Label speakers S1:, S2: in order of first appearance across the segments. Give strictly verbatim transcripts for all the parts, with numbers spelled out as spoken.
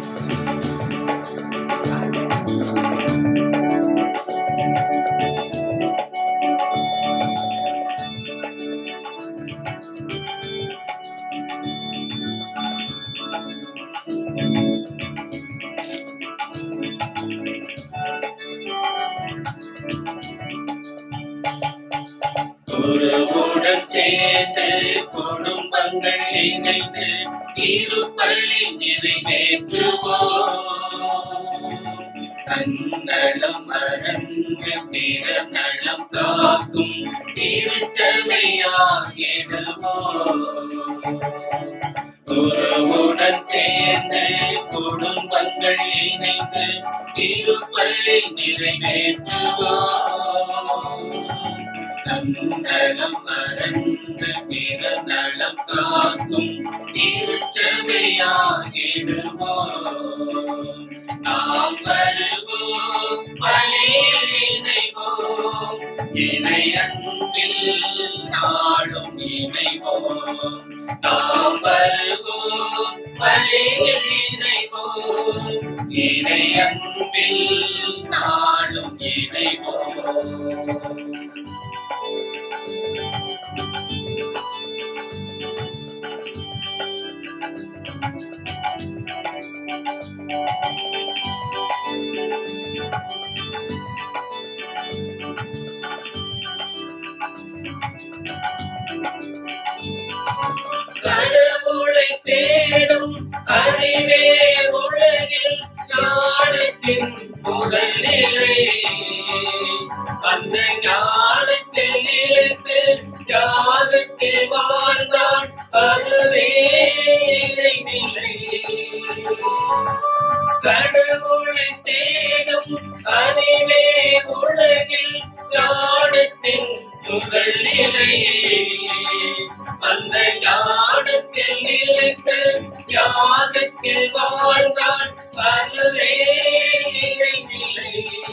S1: குருவுடன் சேர்ந்து குடும்பங்கள் இணைந்து திருப்பலி நிறைவேற்றுவோம். தன்னலம் மறந்து பிற நலம் காக்கும் திருச்சபையாகிடுவோம். குருவுடன் சேர்ந்து குடும்பங்கள் இணைந்து திருப்பலி நிறைவேற்றுவோம். தன்னலம் மறந்து பிற நலம் காக்கும் திருச்சபையாகிடுவோம். நாம் வருவோம், பலியில் இணைவோம், இறை அன்பில் நாளும் இணைவோம். நாம் வருவோம், பலியில் இணைவோம், இறை அன்பில் நாளும் இணைவோம். கடவுளை தேடும் அறிவே உலகில் ஞானத்தின் முதல் நிலை. அந்த ஞானத்தில் இருந்து ஞானத்தில் வாழ்ந்தான் அதுவே இறைநிலை. கடவுளை தேடும் அறிவே உலகில் ஞானத்தின் முதல் நிலை. அந்த ஞானத்தில் இருந்து ஞானத்தில் வாழ்ந்தான் அதுவே இறைநிலை.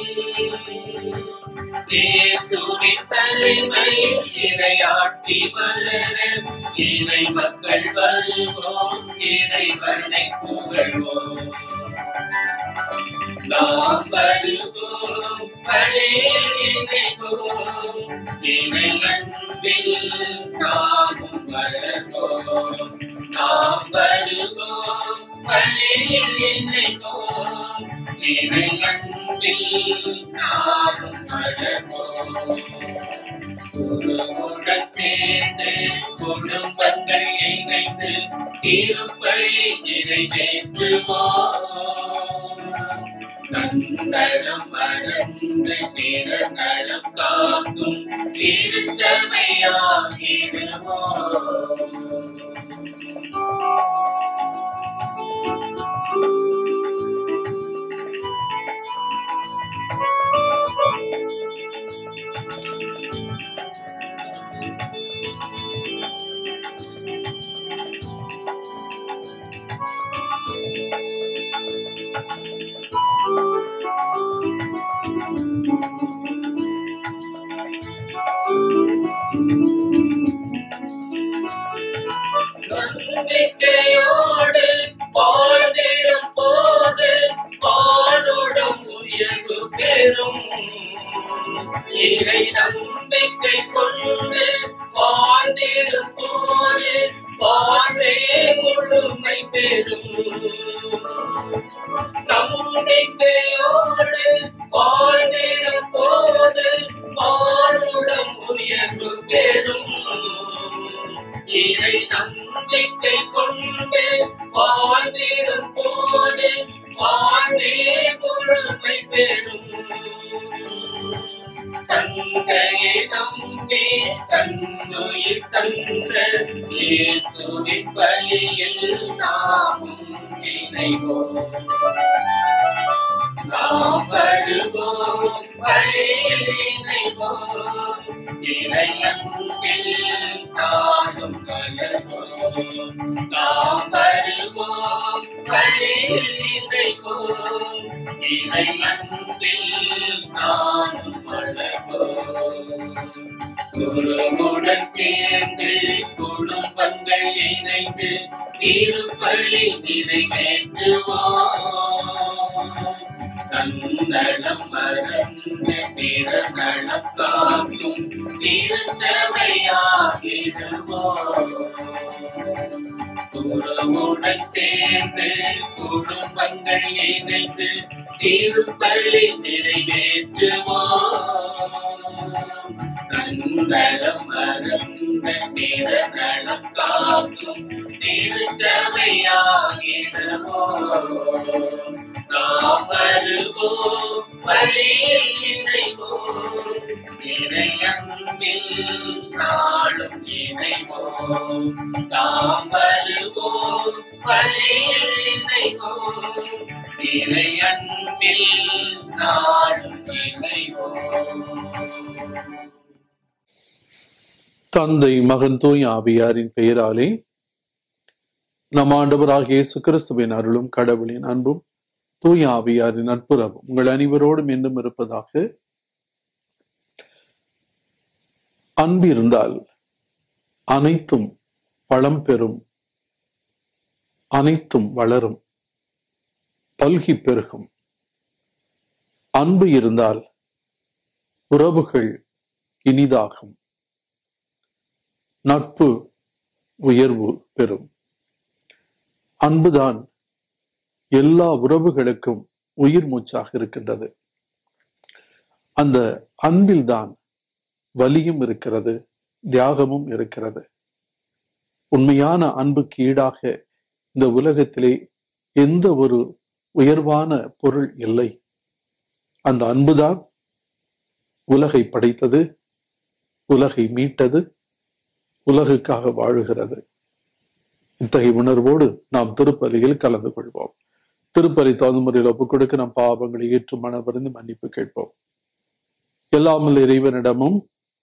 S1: இயேசுவின் தலைமையில் இறையாட்சி வளர இறை மக்கள் வருவோம், இறைவனை புகழ்வோம். நாம் வருவோம், பலியில் இணைவோம், இறை அன்பில் நாமும் வளர்வோம். நாம் வருவோம், பலியில் இணைவோம், இறை அன்பில் நாமும் வளர்வோம். குருவுடன் சேர்ந்து குடும்பங்கள் இணைந்து திருப்பலி நிறைவேற்றுவோம். நன்னலம் மறந்து பிற நலம் காக்கும் திருச்சபையாகிடுவோம். நம்பிக்கையோடு வாழ்ந்திடும் போது வானுடன் உயர்வு பெறும். இறை நம்பிக்கை கொண்டு வாழ்ந்திடும் போது வாழ்வே முழுமை பெறும். நம்பிக்கையோடு வாழ்ந்திடும் போது வானுடன் உயர்வு பெறும். இறை நம்பிக்கை கொண்டு வாழ்ந்திடும் போது வாழ்வே முழுமை பெறும். தந்தையை நம்பி தன்னுயிர் தந்த இயேசுவின் பலியில் நாமும் இணைவோம். நாம் வருவோம், பலியில் இணைவோம், இறை அன்பில் நாளும் வளர்வோம். நாம் வருவோம், பலியில் இணைவோம், இறை அன்பில் நாளும் வளர்வோம். குருவுடன் சேர்ந்து குடும்பங்கள் இணைந்து திருப்பலி நிறைவேற்றுவோம். நலம் மறந்து பிற நலம் காக்கும் திருச்சபையாகிடுவோம். குருவுடன் சேர்ந்து குடும்பங்கள் இணைந்து திருப்பலி நிறைவேற்றுவோம். நலம் மறந்த பிற நலம் காக்கும் திருச்சபையாகிடுவோம். நாம் வருவோம் வழியில் இணைவோம், இறையன்பில் நாளும் இணைவோம். நாம் வருவோம் வழியில் இணைவோம், இறையன்பில் நாளும் இணைவோம்.
S2: தந்தை மகன் தூய் ஆவியாரின் பெயராலே நம் ஆண்டவராகிய இயேசு கிறிஸ்துவின் அருளும் கடவுளின் அன்பும் தூய் ஆவியாரின் நட்புறவும் உங்கள் அனைவரோடும் என்றும் இருப்பதாக. அன்பு இருந்தால் அனைத்தும் வளம் பெறும், அனைத்தும் வளரும், பல்கி பெருகும். அன்பு இருந்தால் உறவுகள் இனிதாகும், நட்பு உயர்வு பெறும். அன்புதான் எல்லா உறவுகளுக்கும் உயிர் மூச்சாக இருக்கின்றது. அந்த அன்பில்தான் வலியும் இருக்கிறது, தியாகமும் இருக்கிறது. உண்மையான அன்புக்கு ஈடாக இந்த உலகத்திலே எந்த ஒரு உயர்வான பொருள் இல்லை. அந்த அன்புதான் உலகை படைத்தது, உலகை மீட்டது, உலகுக்காக வாழுகிறது. இத்தகைய உணர்வோடு நாம் திருப்பலியில் கலந்து கொள்வோம். திருப்பலி தகுந்த முறையில் ஒப்புக் கொடுக்க நம் பாவங்களை ஏற்று மனவருந்து மன்னிப்பு கேட்போம். எல்லாமல் இறைவனிடமும்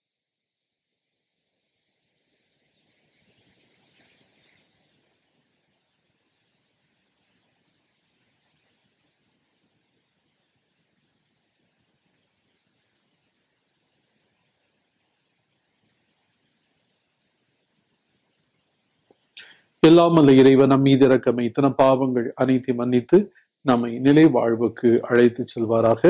S2: எல்லாமல்ல இறைவன் நம் மீது இரக்கம் வைத்து நம் பாவங்கள் அனைத்து மன்னித்து நம்மை நிலை வாழ்வுக்கு அழைத்து செல்வாராக.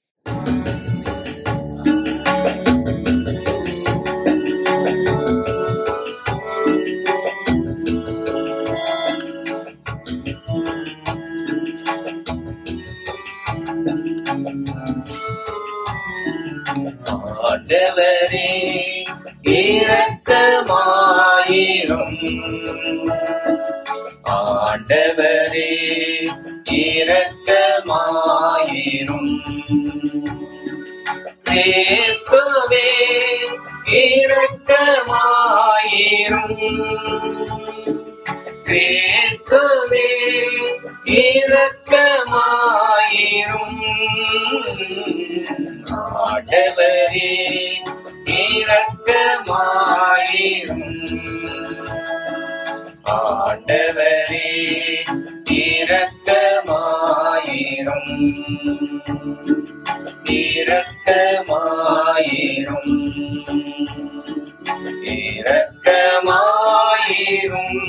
S1: ஆண்டவரே இரக்கமாயிரும், ஆண்டவரே இரக்கமாயிரும். கிறிஸ்துவே இரக்கமாயிரும், கிறிஸ்துவே இரக்கமாயிரும். ஆண்டவரே இரக்கமாயிரும், ஆண்டவரே இரக்கமாயிரும், இரக்கமாயிரும், இரக்கமாயிரும்.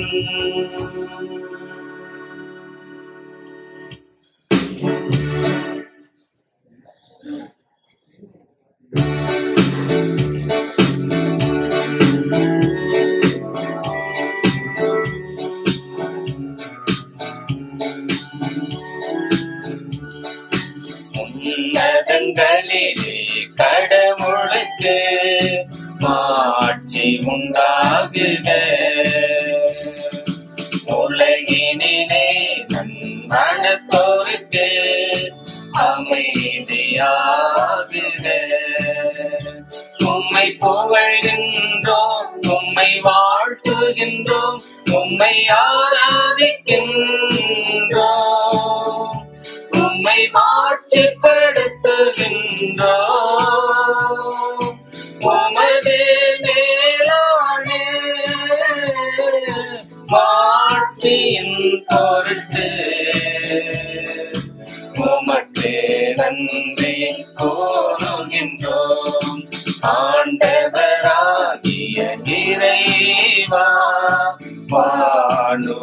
S1: உன்னதங்களிலே கடவுளுக்கு மாட்சி உண்டாகுக, உலகினிலே நன்மனத்தோருக்கு அமைதியாகுக. உம்மை புகழ்கின்றோம், உம்மை வாழ்த்துகின்றோம், உம்மை ஆராதிக்கின்றோம், உம்மை மாட்சிப்படுத்துகின்றோம். உமது மேலான மாட்சியின் பொருட்டு உமக்கு நன்றி கூறுகின்றோம். ஆண்டவராகிய இறைவா, வானுலகின்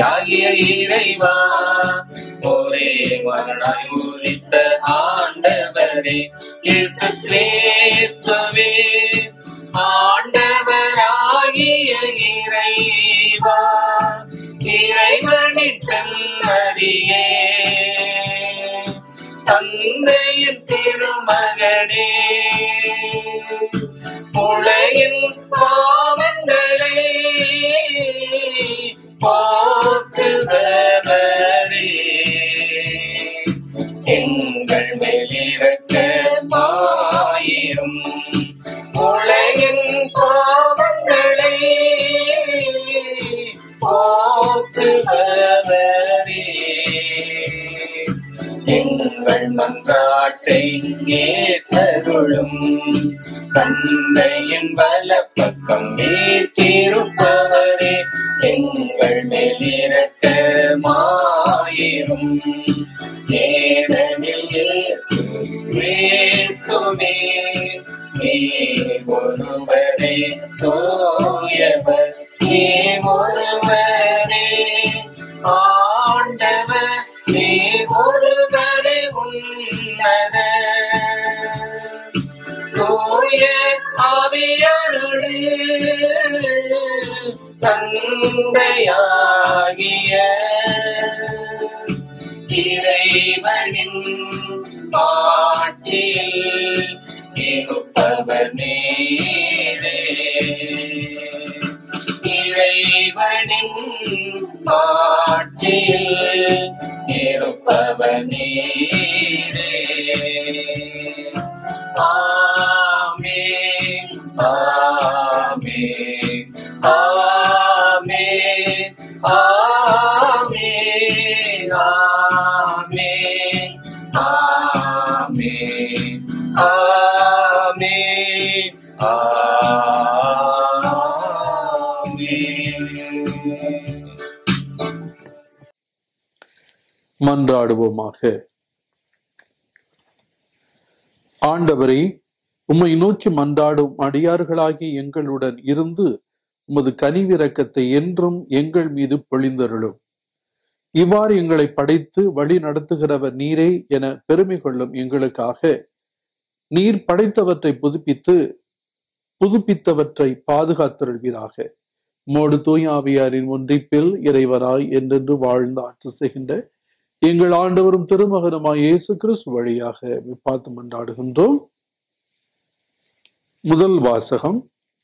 S1: யாகிய இறைவா, ஒரே மகனாய் உதித்த ஆண்டவரே இயேசு கிறிஸ்துவே, ஆண்டவராகிய இறைவா, இறைவனின் செம்மறியே, தந்தையின் திருமகனே, உலகின் பாவங்களை போக்குபவரே, எங்கள் மேலிரக்கமாயிரும். உலகின் பாவங்களை போக்குபவரே, எங்கள் மன்றாட்டை ஏற்றருளும். தந்தையின் வலப்பக்கம் வீற்றிருப்பவரே, எங்கள் மேலிரக்கமாயிரும். ஏனெனில் இயேசு கிறிஸ்துவே, நீர் ஒருவரே தூயவர், நீர் ஒருவரே ஆண்டவர், நீர் ஒருவரே உன்னதர். தூய ஆவியாரோடு தந்தையாகிய இறைவனின் ஆட்சியில் இருப்பவர் நீரே. இறைவனின் ஆட்சியில் இருப்பவர் நீரே. ஆமென், ஆமென், ஆமென், ஆமென், ஆமென், ஆமென், ஆமென், ஆமென்.
S2: மன்றாடுவோமாக. ஆண்டவரே, உம்மை நோக்கி மன்றாடும் அடியார்களாகி எங்களுடன் இருந்து உமது கனிவிரக்கத்தை என்றும் எங்கள் மீது பொழிந்தருளும். இவ்வாறு எங்களை படைத்து வழி நடத்துகிறவர் நீரே என பெருமை கொள்ளும் எங்களுக்காக நீர் படைத்தவற்றை புதுப்பித்து புதுப்பித்தவற்றை பாதுகாத்தருள்வீராக. மோடு தூய ஆவியாரின் ஒன்றிப்பில் இறைவராய் என்றென்று வாழ்ந்து ஆட்சி செய்கின்ற எங்கள் ஆண்டவரும் திருமகனுமாய் இயேசு கிறிஸ்து வழியாக பார்த்து மன்றாடுகின்றோம். முதல் வாசகம்.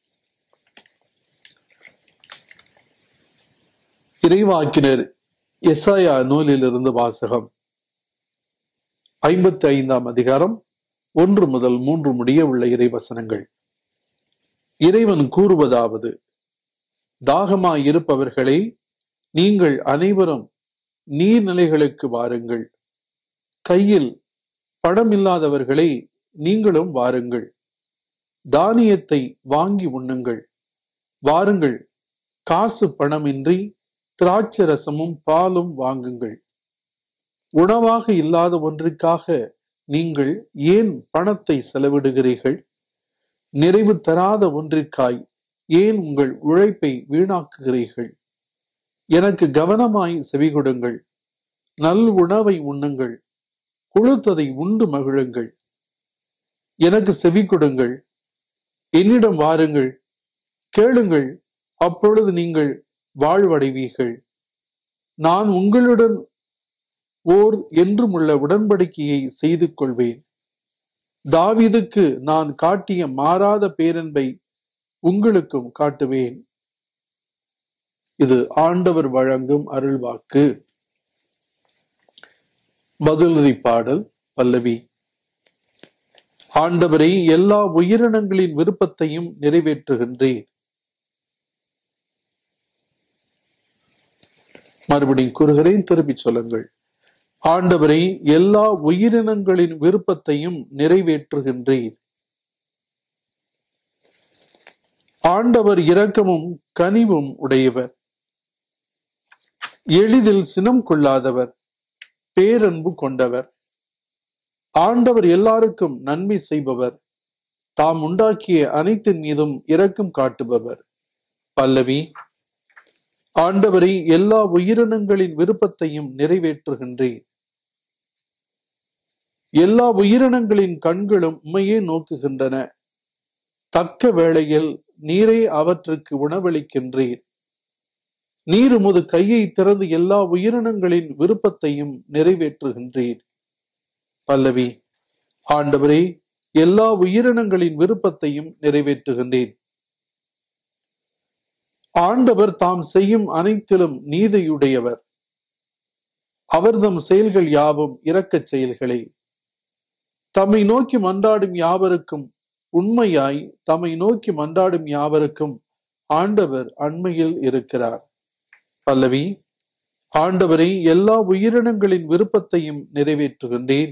S2: இறைவாக்கினர் எசாயா நூலிலிருந்து வாசகம். ஐம்பத்தி ஐந்தாம் அதிகாரம் ஒன்று முதல் மூன்று முடிய உள்ள இறைவசனங்கள். இறைவன் கூறுவதாவது: தாகமாய் இருப்பவர்களே, நீங்கள் அனைவரும் நீர்நிலைகளுக்கு வாருங்கள். கையில் பணம் இல்லாதவர்களே, நீங்களும் வாருங்கள். தானியத்தை வாங்கி உண்ணுங்கள். வாருங்கள், காசு பணமின்றி திராட்சரசமும் பாலும் வாங்குங்கள். உணவாக இல்லாத ஒன்றுக்காக நீங்கள் ஏன் பணத்தை செலவிடுகிறீர்கள்? நிறைவு தராத ஒன்றிற்காய் ஏன் உங்கள் உழைப்பை வீணாக்குகிறீர்கள்? எனக்கு கவனமாய் செவிகொடுங்கள். நல் உணவை உண்ணுங்கள். கொழுத்ததை உண்டு மகிழுங்கள். எனக்கு செவி கொடுங்கள். என்னிடம் வாருங்கள். கேளுங்கள், அப்பொழுது நீங்கள் வாழ்வடைவீர்கள். நான் உங்களுடன் ஓர் என்றும் உள்ள உடன்படிக்கையை செய்து கொள்வேன். தாவீதுக்கு நான் காட்டிய மாறாத பேரன்பை உங்களுக்கும் காட்டுவேன். இது ஆண்டவர் வழங்கும் அருள்வாக்கு. பதிலுரை பாடல் பல்லவி. ஆண்டவரை, எல்லா உயிரினங்களின் விருப்பத்தையும் நிறைவேற்றுகின்றேன். மறுபடியும் கூறுகிறேன், திருப்பி சொல்லுங்கள். ஆண்டவரை, எல்லா உயிரினங்களின் விருப்பத்தையும் நிறைவேற்றுகின்றேன். ஆண்டவர் இரக்கமும் கனிவும் உடையவர். எளிதில் சினம் கொள்ளாதவர், பேரன்பு கொண்டவர். ஆண்டவர் எல்லாருக்கும் நன்மை செய்பவர். தாம் உண்டாக்கிய அனைத்தின் மீதும் இரக்கம் காட்டுபவர். பல்லவி. ஆண்டவரை எல்லா உயிரினங்களின் விருப்பத்தையும் நிறைவேற்றுகின்றேன். எல்லா உயிரினங்களின் கண்களும் உம்மையே நோக்குகின்றன. தக்க வேளையில் நீரே அவற்றுக்கு உணவளிக்கின்றீர். நீர் உமது கையை திறந்து எல்லா உயிரினங்களின் விருப்பத்தையும் நிறைவேற்றுகின்றீர். பல்லவி. ஆண்டவரே, எல்லா உயிரினங்களின் விருப்பத்தையும் நிறைவேற்றுகின்றேன். ஆண்டவர் தாம் செய்யும் அனைத்திலும் நீதியுடையவர். அவர்தம் செயல்கள் யாவும் இரக்கச் செயல்களே. தம்மை நோக்கி மன்றாடும் யாவருக்கும் உண்மையாய் தம்மை நோக்கி மன்றாடும் யாவருக்கும் ஆண்டவர் அண்மையில் இருக்கிறார். பல்லவி. ஆண்டவரை எல்லா உயிரினங்களின் விருப்பத்தையும் நிறைவேற்றுகின்றேன்.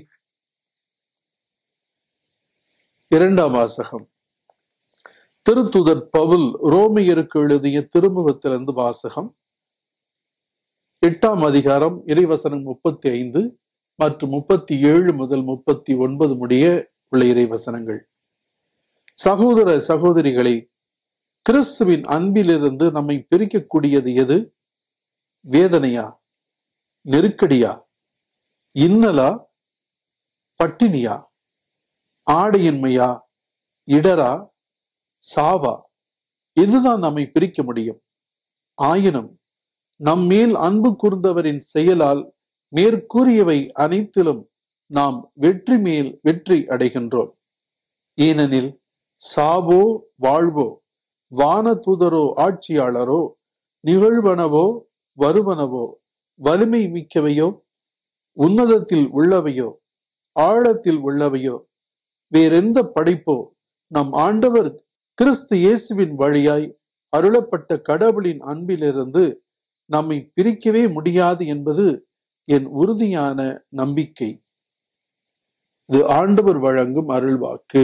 S2: இரண்டாம் வாசகம். திருத்துதர் பவுல் ரோமையருக்கு எழுதிய திருமுகத்திலிருந்து வாசகம். எட்டாம் அதிகாரம் இறைவசனம் முப்பத்தி ஐந்து மற்றும் முப்பத்தி ஏழு முதல் முப்பத்தி ஒன்பது முடிய உள்ள இறைவசனங்கள். சகோதர சகோதரிகளை, கிறிஸ்துவின் அன்பிலிருந்து நம்மை பிரிக்கக்கூடியது எது? வேதனையா? நெருக்கடியா? இன்னலா? பட்டினியா? ஆடையின்மையா? இடரா? சாவா? இதுதான் நம்மை பிரிக்க முடியும். ஆயினும் நம்மேல் அன்பு கூர்ந்தவரின் செயலால் மேற்கூறியவை அனைத்திலும் நாம் வெற்றி மேல் வெற்றி அடைகின்றோம். ஏனெனில் சாவோ வாழ்வோ, வான தூதரோ ஆட்சியாளரோ, நிகழ்வனவோ வருவனவோ, வலிமை மிக்கவையோ, உன்னதத்தில் உள்ளவையோ, ஆழத்தில் உள்ளவையோ, வேறெந்த படைப்போ நம் ஆண்டவர் கிறிஸ்து இயேசுவின் வழியாய் அருளப்பட்ட கடவுளின் அன்பிலிருந்து நம்மை பிரிக்கவே முடியாது என்பது என் உறுதியான நம்பிக்கை. இது ஆண்டவர் வழங்கும் அருள்வாக்கு.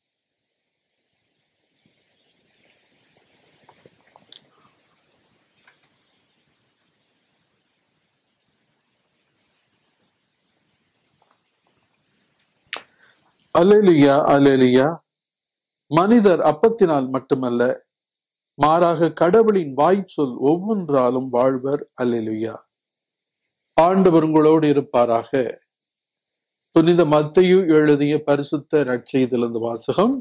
S2: அல்லேலூயா, அல்லேலூயா. மனிதர் அப்பத்தினால் மட்டுமல்ல, மாறாக கடவுளின் வாய்ச்சொல் ஒவ்வொன்றாலும் வாழ்வர். அல்லேலூயா. ஆண்டவர் உங்களோடு இருப்பாராக. புனித மத்தேயு எழுதிய பரிசுத்த நற்செய்தியிலிருந்து வாசகம்.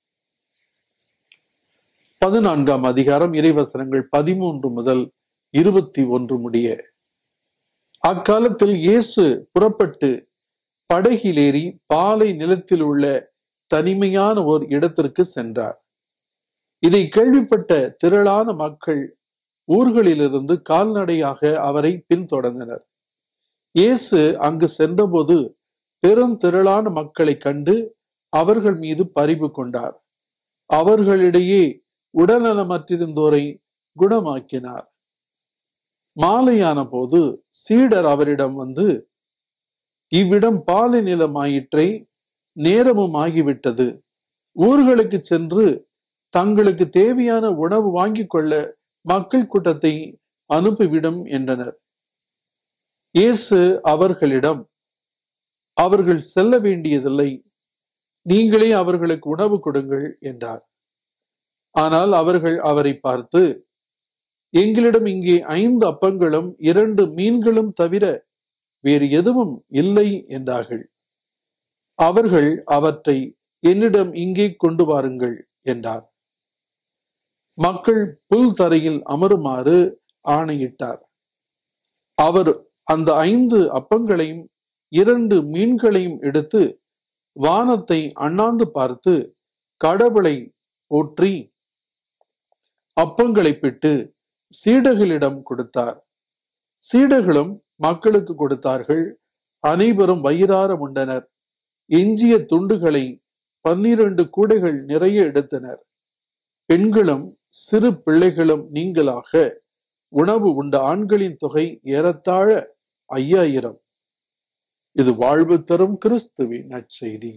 S2: பதினான்காம் அதிகாரம் இறைவசனங்கள் பதிமூன்று முதல் இருபத்தி ஒன்று முடிய. அக்காலத்தில் இயேசு புறப்பட்டு படகிலேறி பாலை நிலத்தில் உள்ள தனிமையான ஓர் இடத்திற்கு சென்றார். இதை கேள்விப்பட்ட திரளான மக்கள் ஊர்களிலிருந்து கால்நடையாக அவரை பின்தொடர்ந்தனர். இயேசு அங்கு சென்றபோது பெரும் திரளான மக்களை கண்டு அவர்கள் மீது பரிவு கொண்டார். அவர்களிடையே உடல்நலமற்றிருந்தோரை குணமாக்கினார். மாலையான போது சீடர் அவரிடம் வந்து, இவ்விடம் பாலை நிலமாயிற்றே, நேரமும் ஆகிவிட்டது. ஊர்களுக்கு சென்று தங்களுக்கு தேவையான உணவு வாங்கிக் கொள்ள மக்கள் கூட்டத்தை அனுப்பிவிடும் என்றனர். இயேசு அவர்களிடம், அவர்கள் செல்ல வேண்டியதில்லை, நீங்களே அவர்களுக்கு உணவு கொடுங்கள் என்றார். ஆனால் அவர்கள் அவரை பார்த்து, எங்களிடம் இங்கே ஐந்து அப்பங்களும் இரண்டு மீன்களும் தவிர வேறு எதுவும் இல்லை என்றார்கள். அவர்கள் அவற்றை என்னிடம் இங்கே கொண்டு வாருங்கள் என்றார். மக்கள் புல் தரையில் அமருமாறு ஆணையிட்டார். அவர் அந்த ஐந்து அப்பங்களையும் இரண்டு மீன்களையும் எடுத்து வானத்தை அண்ணாந்து பார்த்து கடவுளை போற்றி அப்பங்களை பிட்டு சீடர்களிடம் கொடுத்தார். சீடர்களும் மக்களுக்கு கொடுத்தார்கள். அனைவரும் வயிறார உண்டனர். எஞ்சிய துண்டுகளை பன்னிரண்டு கூடைகள் நிறைய எடுத்தனர். பெண்களும் சிறு பிள்ளைகளும் நீங்களாக உணவு உண்ட ஆண்களின் தொகை ஏறத்தாழ ஐயாயிரம். இது வாழ்வு தரும் கிறிஸ்துவின் நற்செய்தி.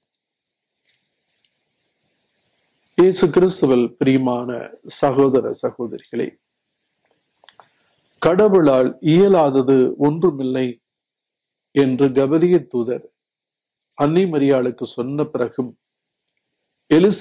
S2: இயேசு கிறிஸ்துவில் பிரியமான சகோதர சகோதரிகளே, கடவுளால் இயலாதது ஒன்றுமில்லை என்று கபரியேல் தூதர் அன்னை மரியாளுக்கு சொன்ன பிறகும்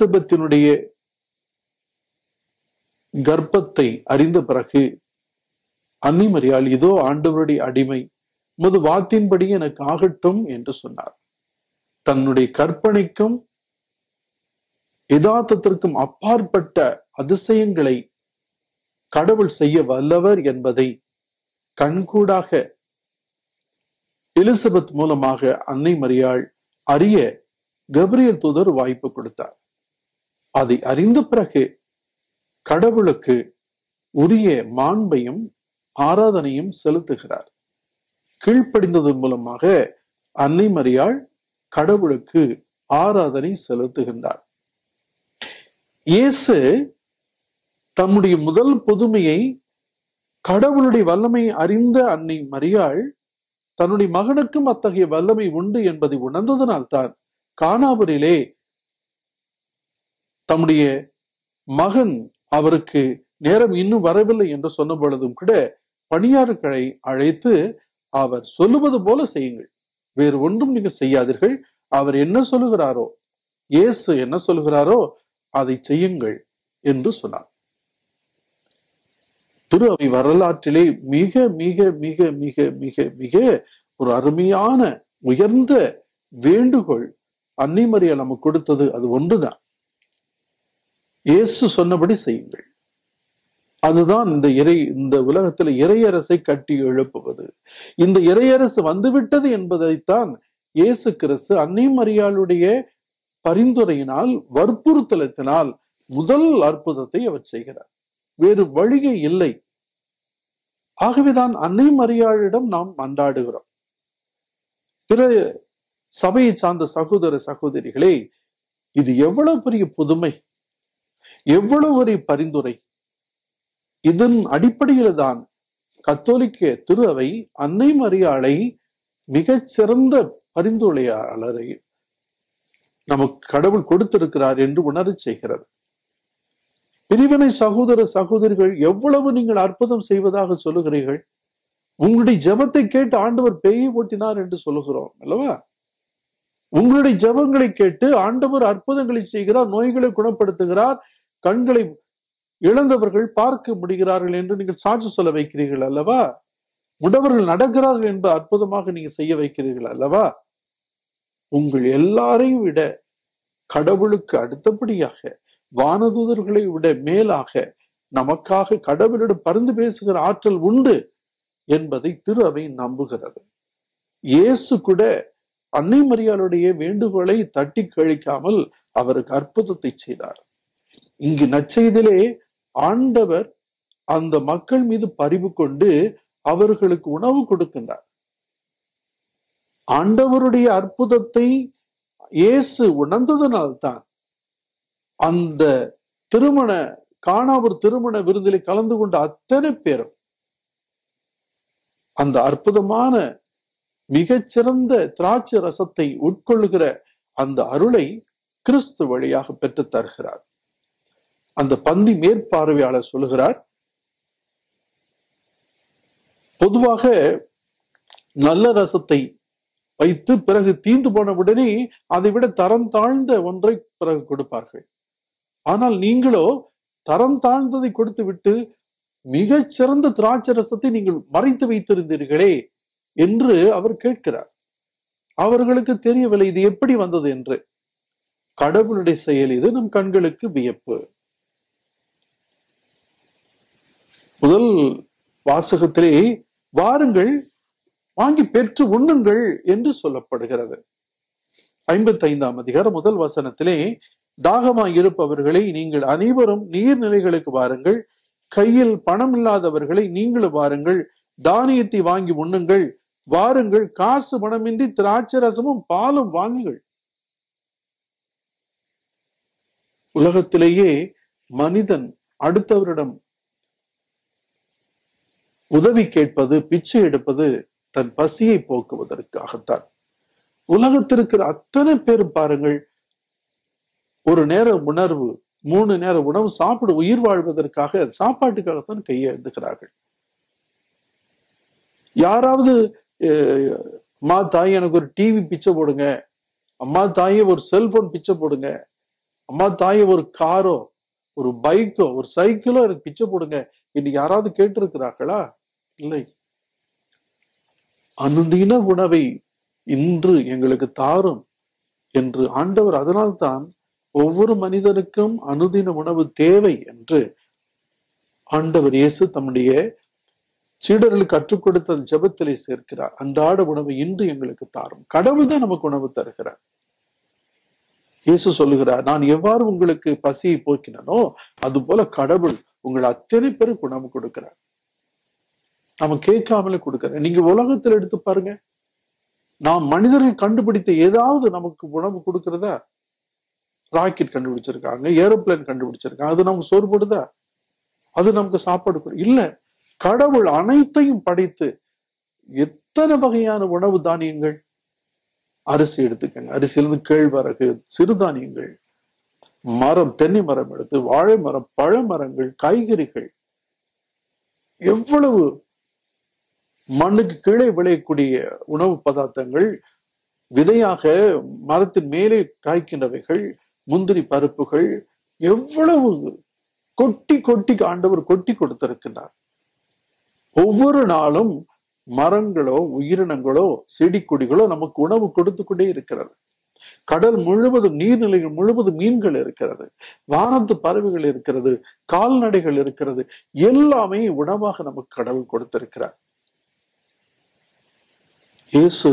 S2: எலிசபெத்தினுடைய கர்ப்பத்தை அறிந்த பிறகு அன்னை மரியாள், இதோ ஆண்டவருடைய அடிமை, உமது வாத்தின்படி எனக்கு ஆகட்டும் என்று சொன்னார். தன்னுடைய கற்பனைக்கும் யதார்த்தத்திற்கும் அப்பாற்பட்ட அதிசயங்களை கடவுள் செய்ய வல்லவர் என்பதை கண்கூடாக எலிசபெத் மூலமாக அன்னை மரியாள் அறிய கபிரியேல் தூதர் வாய்ப்பு கொடுத்தார். அதை அறிந்த பிறகு கடவுளுக்கு உரிய மாண்பையும் ஆராதனையும் செலுத்துகிறார். கீழ்ப்படிந்ததன் மூலமாக அன்னை மரியாள் கடவுளுக்கு ஆராதனை செலுத்துகின்றார். இயேசு தம்முடைய முதல் புதுமையை கடவுளுடைய வல்லமை அறிந்த அன்னை மரியாள் தன்னுடைய மகனுக்கும் அத்தகைய வல்லமை உண்டு என்பதை உணர்ந்ததனால்தான் கானாவூரிலே தம்முடைய மகன் அவருக்கு நேரம் இன்னும் வரவில்லை என்று சொன்ன பொழுதும் கூட பணியாளர்களை அழைத்து அவர் சொல்லுவது போல செய்யுங்கள், வேறு ஒன்றும் நீங்கள் செய்யாதீர்கள், அவர் என்ன சொல்லுகிறாரோ, இயேசு என்ன சொல்லுகிறாரோ அதை செய்யுங்கள் என்று சொன்னார். திரு அவை வரலாற்றிலே மிக மிக மிக மிக மிக மிக ஒரு அருமையான உயர்ந்த வேண்டுகோள் அன்னை மரியாள் நமக்கு கொடுத்தது அது ஒன்றுதான். இயேசு சொன்னபடி செய்யுங்கள். அதுதான் இந்த இறை இந்த உலகத்துல இறையரசை கட்டி எழுப்புவது. இந்த இறையரசு வந்துவிட்டது என்பதைத்தான் இயேசு கிறிஸ்து அன்னை மரியாளுடைய பரிந்துரையினால் வற்புறுத்தலத்தினால் முதல் அற்புதத்தை அவர் செய்கிறார். வேறு வழியே இல்லை. ஆகவேதான் அன்னை மரியாளிடம் நாம் மன்றாடுகிறோம். பிற சபையை சார்ந்த சகோதர சகோதரிகளே, இது எவ்வளவு பெரிய புதுமை, எவ்வளவு ஒரு பரிந்துரை. இதன் அடிப்படையில் தான் கத்தோலிக்க திரு அவை அன்னை மரியாளை மிகச் சிறந்த பரிந்துரையாளரை நமக்கு கடவுள் கொடுத்திருக்கிறார் என்று உணரச் செய்கிறது. பிரிவினை சகோதர சகோதரிகள், எவ்வளவு நீங்கள் அற்புதம் செய்வதாக சொல்லுகிறீர்கள். உங்களுடைய ஜெபத்தை கேட்டு ஆண்டவர் பேயை ஓட்டினார் என்று சொல்லுகிறோம் அல்லவா? உங்களுடைய ஜெபங்களை கேட்டு ஆண்டவர் அற்புதங்களை செய்கிறார், நோய்களை குணப்படுத்துகிறார், கண்களை இழந்தவர்கள் பார்க்க முடிகிறார்கள் என்று நீங்கள் சாட்சி சொல்ல வைக்கிறீர்கள் அல்லவா? முடவர்கள் நடக்கிறார்கள் என்று அற்புதமாக நீங்க செய்ய வைக்கிறீர்கள் அல்லவா? உங்கள் எல்லாரையும் விட கடவுளுக்கு அடுத்தபடியாக, வானதூதர்களை விட மேலாக நமக்காக கடவுளிடம் பரிந்து பேசுகிற ஆற்றல் உண்டு என்பதை திரு அவை நம்புகிறது. இயேசு கூட அன்னை மரியாளுடைய வேண்டுகோளை தட்டி கழிக்காமல் அவருக்கு அற்புதத்தை செய்தார். இங்கு நற்செய்தியிலே ஆண்டவர் அந்த மக்கள் மீது பரிவு கொண்டு அவர்களுக்கு உணவு கொடுக்கின்றார். ஆண்டவருடைய அற்புதத்தை இயேசு உணர்ந்ததனால்தான் அந்த திருமண கானாவூர் திருமண விருந்திலே கலந்து கொண்ட அத்தனை பேரும் அந்த அற்புதமான மிகச்சிறந்த திராட்சை ரசத்தை உட்கொள்ளுகிற அந்த அருளை கிறிஸ்து வழியாக பெற்று தருகிறார். அந்த பந்தி மேற்பார்வையாளர் சொல்லுகிறார், பொதுவாக நல்ல ரசத்தை வைத்து பிறகு தீந்து போன உடனே அதை விட தரம் தாழ்ந்த ஒன்றை பிறகு கொடுப்பார்கள். ஆனால் நீங்களோ தரம் தாழ்ந்ததை கொடுத்து விட்டு மிகச் சிறந்த திராட்சை ரசத்தை நீங்கள் மறைத்து வைத்திருந்தீர்களே என்று அவர் கேட்கிறார். அவர்களுக்கு தெரியவில்லை இது எப்படி வந்தது என்று. கடவுளுடைய செயல் இது, நம் கண்களுக்கு வியப்பு. முதல் வாசகத்திலே வாருங்கள் வாங்கி பெற்று உண்ணுங்கள் என்று சொல்லப்படுகிறது. ஐம்பத்தி ஐந்தாம் அதிகாரம் முதல் வசனத்திலே, தாகமாய் இருப்பவர்களை நீங்கள் அனைவரும் நீர்நிலைகளுக்கு வாருங்கள், கையில் பணம் இல்லாதவர்களை நீங்களும் வாருங்கள், தானியத்தை வாங்கி உண்ணுங்கள், வாருங்கள், காசு பணமின்றி திராட்சை ரசமும் பாலும் வாங்குங்கள். உலகத்திலேயே மனிதன் அடுத்தவரிடம் உதவி கேட்பது, பிச்சை எடுப்பது தன் பசியை போக்குவதற்காகத்தான். உலகத்திற்கு அத்தனை பேரும் பாருங்கள், ஒரு நேர உணர்வு, மூணு நேர உணவு சாப்பிட உயிர் வாழ்வதற்காக, சாப்பாட்டுக்காகத்தான் கையை எழுதுகிறார்கள். யாராவது அம்மா தாய் எனக்கு ஒரு டிவி பிச்சை போடுங்க, அம்மா தாயை ஒரு செல்போன் பிச்சை போடுங்க, அம்மா தாயை ஒரு காரோ ஒரு பைக்கோ ஒரு சைக்கிளோ எனக்கு பிச்சை போடுங்க இன்னைக்கு யாராவது கேட்டிருக்கிறார்களா? இல்லை. அனுதின உணவை இன்று எங்களுக்கு தாரும் என்று ஆண்டவர், அதனால்தான் ஒவ்வொரு மனிதனுக்கும் அனுதின உணவு தேவை என்று ஆண்டவர் இயேசு தம்முடைய சீடர்களுக்கு கற்றுக் கொடுத்த ஜெபத்திலே சேர்க்கிறார். அன்றாட உணவை இன்று எங்களுக்கு தாரும். கடவுள் தான் நமக்கு உணவு தருகிறார். இயேசு சொல்லுகிறார், நான் எவ்வாறு உங்களுக்கு பசியை போக்கினோ அது போல கடவுள் உங்கள் அத்தனை பேருக்கு உணவு கொடுக்கிறார். நம்ம கேட்காமலே கொடுக்கிறார். நீங்க உலகத்தில் எடுத்து பாருங்க, நாம் மனிதர்கள் கண்டுபிடித்த ஏதாவது நமக்கு உணவு கொடுக்கிறதா? ராக்கெட் கண்டுபிடிச்சிருக்காங்க, ஏரோப்ளேன் கண்டுபிடிச்சிருக்காங்க, அது நமக்கு சோறு போடுதா? அது நமக்கு சாப்பாடு இல்ல. கடவுள் அனைத்தையும் படைத்து எத்தனை வகையான உணவு தானியங்கள், அரிசி எடுத்துக்கங்க, அரிசியிலிருந்து கேழ்வரகு, சிறுதானியங்கள், மரம், தென்னை மரம் எடுத்து வாழை மரம், பழ மரங்கள், காய்கறிகள், எவ்வளவு மண்ணுக்கு கீழே விளையக்கூடிய உணவு பதார்த்தங்கள், விதையாக மரத்தின் மேலே காய்க்கின்றவைகள், முந்திரி பருப்புகள், எவ்வளவு கொட்டி கொட்டி ஆண்டவர் கொட்டி கொடுத்திருக்கின்றார். ஒவ்வொரு நாளும் மரங்களோ உயிரினங்களோ செடி கொடிகளோ நமக்கு உணவு கொடுத்து கொண்டே இருக்கிறது. கடல் முழுவதும், நீர்நிலைகள் முழுவதும் மீன்கள் இருக்கிறது, வானத்து பறவைகள் இருக்கிறது, கால்நடைகள் இருக்கிறது. எல்லாமே உணவாக நமக்கு கடவுள் கொடுத்திருக்கிறார். இயேசு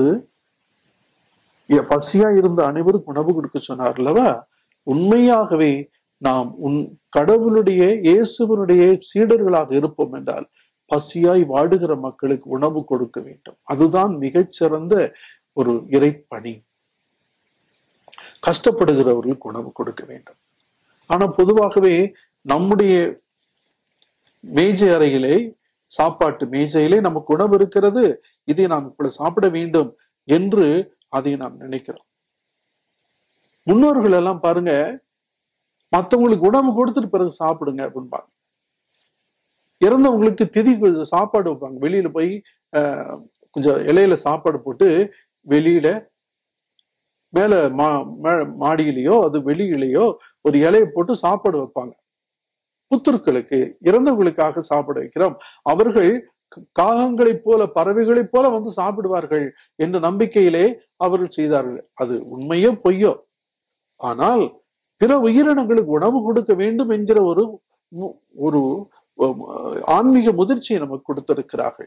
S2: பசியா இருந்த அனைவருக்கும் உணவு கொடுக்க சொன்னார் அல்லவா? உண்மையாகவே நாம் உன் கடவுளுடைய இயேசுவனுடைய சீடர்களாக இருப்போம் என்றால் பசியாய் வாடுகிற மக்களுக்கு உணவு கொடுக்க வேண்டும். அதுதான் மிகச்சிறந்த ஒரு இறைப்பணி. கஷ்டப்படுகிறவர்களுக்கு உணவு கொடுக்க வேண்டும். ஆனா பொதுவாகவே நம்முடைய மேஜை அறையிலே, சாப்பாட்டு மேஜையிலே நமக்கு உணவு இருக்கிறது, இதை நாம் இப்படி சாப்பிட வேண்டும் என்று அதை நாம் நினைக்கிறோம். முன்னோர்கள் எல்லாம் பாருங்க, மற்றவங்களுக்கு உணவு கொடுத்துட்டு பிறகு சாப்பிடுங்க அப்படின்பாங்க. இறந்தவங்களுக்கு திதி சாப்பாடு வைப்பாங்க. வெளியில போய் அஹ் கொஞ்சம் இலையில சாப்பாடு போட்டு வெளியில மேல மா மாடியிலேயோ அது வெளியிலேயோ ஒரு இலையை போட்டு சாப்பாடு வைப்பாங்க. புத்தர்களுக்கு, இறந்தவர்களுக்காக சாப்பிட வைக்கிறோம். அவர்கள் காகங்களைப் போல, பறவைகளைப் போல வந்து சாப்பிடுவார்கள் என்ற நம்பிக்கையிலே அவர்கள் செய்தார்கள். அது உண்மையோ பொய்யோ, ஆனால் பிற உயிரினங்களுக்கு உணவு கொடுக்க வேண்டும் என்கிற ஒரு ஒரு ஆன்மீக முதிர்ச்சியை நமக்கு கொடுத்திருக்கிறார்கள்.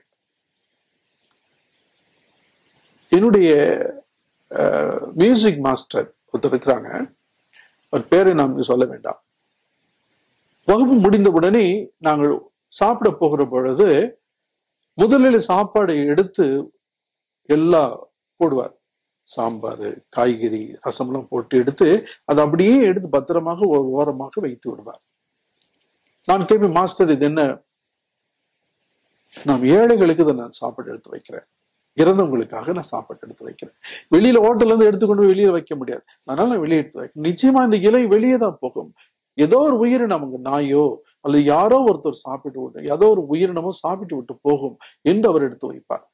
S2: என்னுடைய மியூசிக் மாஸ்டர் ஒருத்தர் இருக்கிறாங்க, ஒரு பேரை நாம் சொல்ல வேண்டாம். வகுப்பு முடிந்த உடனே நாங்கள் சாப்பிட போகிற பொழுது முதலில் சாப்பாடு எடுத்து எல்லாம் போடுவார். சாம்பார், காய்கறி, ரசம்லாம் போட்டு எடுத்து அதை அப்படியே எடுத்து பத்திரமாக ஒரு ஓரமாக வைத்து விடுவார். நான் கேட்பேன், மாஸ்டர் இது என்ன? நான் ஏழைகளுக்கு இதை நான் சாப்பாடு எடுத்து வைக்கிறேன், இறந்தவங்களுக்காக நான் சாப்பாடு எடுத்து வைக்கிறேன். வெளியில ஹோட்டல்ல இருந்து எடுத்துக்கொண்டு வெளியே வைக்க முடியாது, அதனால நான் வெளியே எடுத்து வைக்கிறேன். நிச்சயமா இந்த இலை வெளியே தான் போகும். ஏதோ ஒரு உயிரினம், நமக்கு நாயோ அல்லது யாரோ ஒருத்தர் சாப்பிட்டு விட்டு, ஏதோ ஒரு உயிரினமோ சாப்பிட்டு விட்டு போகும் என்று அவர் எடுத்து வைப்பார்.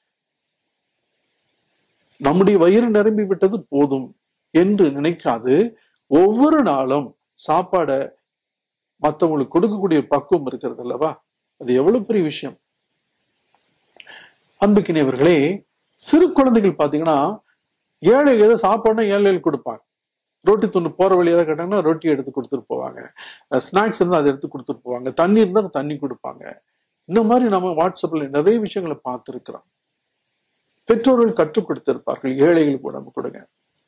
S2: நம்முடைய வயிறு நிரம்பி விட்டது போதும் என்று நினைக்காது ஒவ்வொரு நாளும் சாப்பாட மற்றவங்களுக்கு கொடுக்கக்கூடிய பக்குவம் இருக்கிறது அல்லவா? அது எவ்வளவு பெரிய விஷயம். அன்புக்கினியவர்களே, சிறு குழந்தைகள் பாத்தீங்கன்னா ஏழை ஏதோ சாப்பாடுனா ஏழைகள் கொடுப்பாங்க. ரொட்டி துண்டு போற வழி ஏதாவது கேட்டாங்கன்னா ரொட்டி எடுத்து கொடுத்துட்டு போவாங்க. ஸ்நாக்ஸ் இருந்தால் அதை எடுத்து கொடுத்துட்டு போவாங்க. தண்ணி இருந்தால் தண்ணி கொடுப்பாங்க. இந்த மாதிரி நம்ம வாட்ஸ்அப்ல நிறைய விஷயங்களை பார்த்துருக்கிறோம். பெற்றோர்கள் கற்றுக் கொடுத்திருப்பார்கள், ஏழைகளுக்கு உடம்பு கொடுங்க.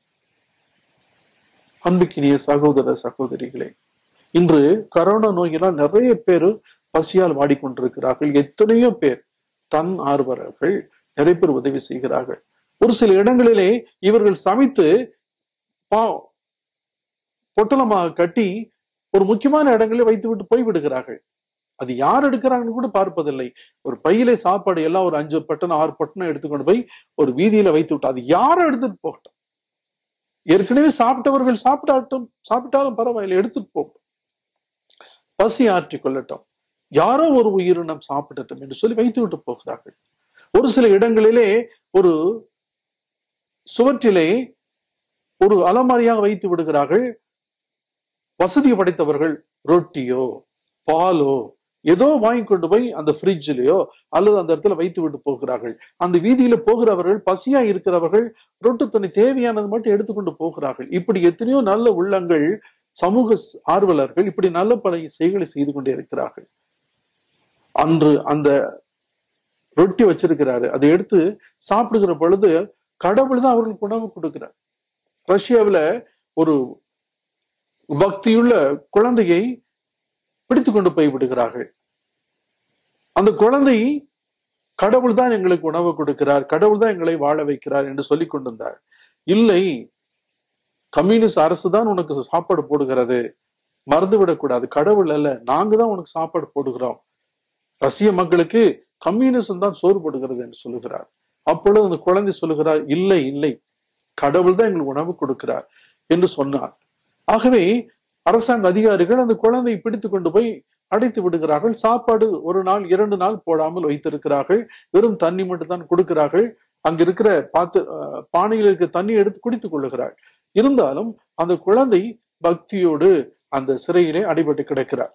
S2: அன்புக்கினிய சகோதர சகோதரிகளே, இன்று கரோனா நோயினால் நிறைய பேர் பசியால் வாடிக்கொண்டிருக்கிறார்கள். எத்தனையோ பேர் தன் ஆர்வலர்கள் நிறைய பேர் உதவி செய்கிறார்கள். ஒரு சில இடங்களிலே இவர்கள் சமைத்து பொட்டலமாக கட்டி ஒரு முக்கியமான இடங்களில் வைத்து விட்டு போய் விடுகிறார்கள். அது யார் எடுக்கிறாங்கன்னு கூட பார்ப்பதில்லை. ஒரு பையிலே சாப்பாடு எல்லாம் ஒரு அஞ்சு பட்டணம் ஆறு பட்டணம் எடுத்துக்கொண்டு போய் ஒரு வீதியில வைத்து விட்டு அது யாரும் எடுத்துட்டு போகட்டும். ஏற்கனவே சாப்பிட்டவர்கள் சாப்பிட்டாட்டும், சாப்பிட்டாலும் பரவாயில்லை, எடுத்துட்டு போகட்டும், பசி ஆற்றிக் கொள்ளட்டும், யாரோ ஒரு உயிரினம் சாப்பிடட்டும் என்று சொல்லி வைத்து விட்டு போகிறார்கள். ஒரு சில இடங்களிலே ஒரு சுவற்றிலே ஒரு அலமாரியாக வைத்து விடுகிறார்கள். வசதி படைத்தவர்கள் ரொட்டியோ பாலோ ஏதோ வாங்கி கொண்டு போய் அந்த ஃப்ரிட்ஜ்லயோ அல்லது அந்த இடத்துல வைத்து விட்டு போகிறார்கள். அந்த வீதியில போகிறவர்கள், பசியா இருக்கிறவர்கள் ரொட்டு தண்ணி தேவையானது மட்டும் எடுத்துக்கொண்டு போகிறார்கள். இப்படி எத்தனையோ நல்ல உள்ளங்கள், சமூக ஆர்வலர்கள் இப்படி நல்ல பல செய்களை செய்து கொண்டே இருக்கிறார்கள். அன்று அந்த ரொட்டி வச்சிருக்கிறாரு, அதை எடுத்து சாப்பிடுகிற பொழுது கடவுள் தான் அவர்களுக்கு உணவு கொடுக்கிறார். ரஷ்யாவில ஒரு பக்தியுள்ள குழந்தையை பிடித்து கொண்டு போய் விடுகிறார்கள். அந்த குழந்தை கடவுள் தான் எங்களுக்கு உணவு கொடுக்கிறார், கடவுள் தான் எங்களை வாழ வைக்கிறார் என்று சொல்லிக் கொண்டிருந்தார். இல்லை, கம்யூனிஸ்ட் அரசு தான் உனக்கு சாப்பாடு போடுகிறது, மறந்து விடக்கூடாது, கடவுள் அல்ல, நாங்க தான் உனக்கு சாப்பாடு போடுகிறோம். ரஷ்ய மக்களுக்கு கம்யூனிசம் தான் சோறு போடுகிறது என்று சொல்லுகிறார். அப்பொழுது அந்த குழந்தை சொல்லுகிறார், இல்லை இல்லை, கடவுள் தான் எங்களுக்கு உணவு கொடுக்கிறார் என்று சொன்னார். ஆகவே அரசாங்க அதிகாரிகள் அந்த குழந்தையை பிடித்து கொண்டு போய் அடைத்து விடுகிறார்கள். சாப்பாடு ஒரு நாள் இரண்டு நாள் போடாமல் வைத்திருக்கிறார்கள். வெறும் தண்ணி மட்டும் தான் கொடுக்கிறார்கள். அங்க இருக்கிற பாத்து பானையில் இருக்க தண்ணி எடுத்து குடித்துக் கொள்ளுகிறார். இருந்தாலும் அந்த குழந்தை பக்தியோடு அந்த சிறையிலே அடிபட்டு கிடக்கிறார்.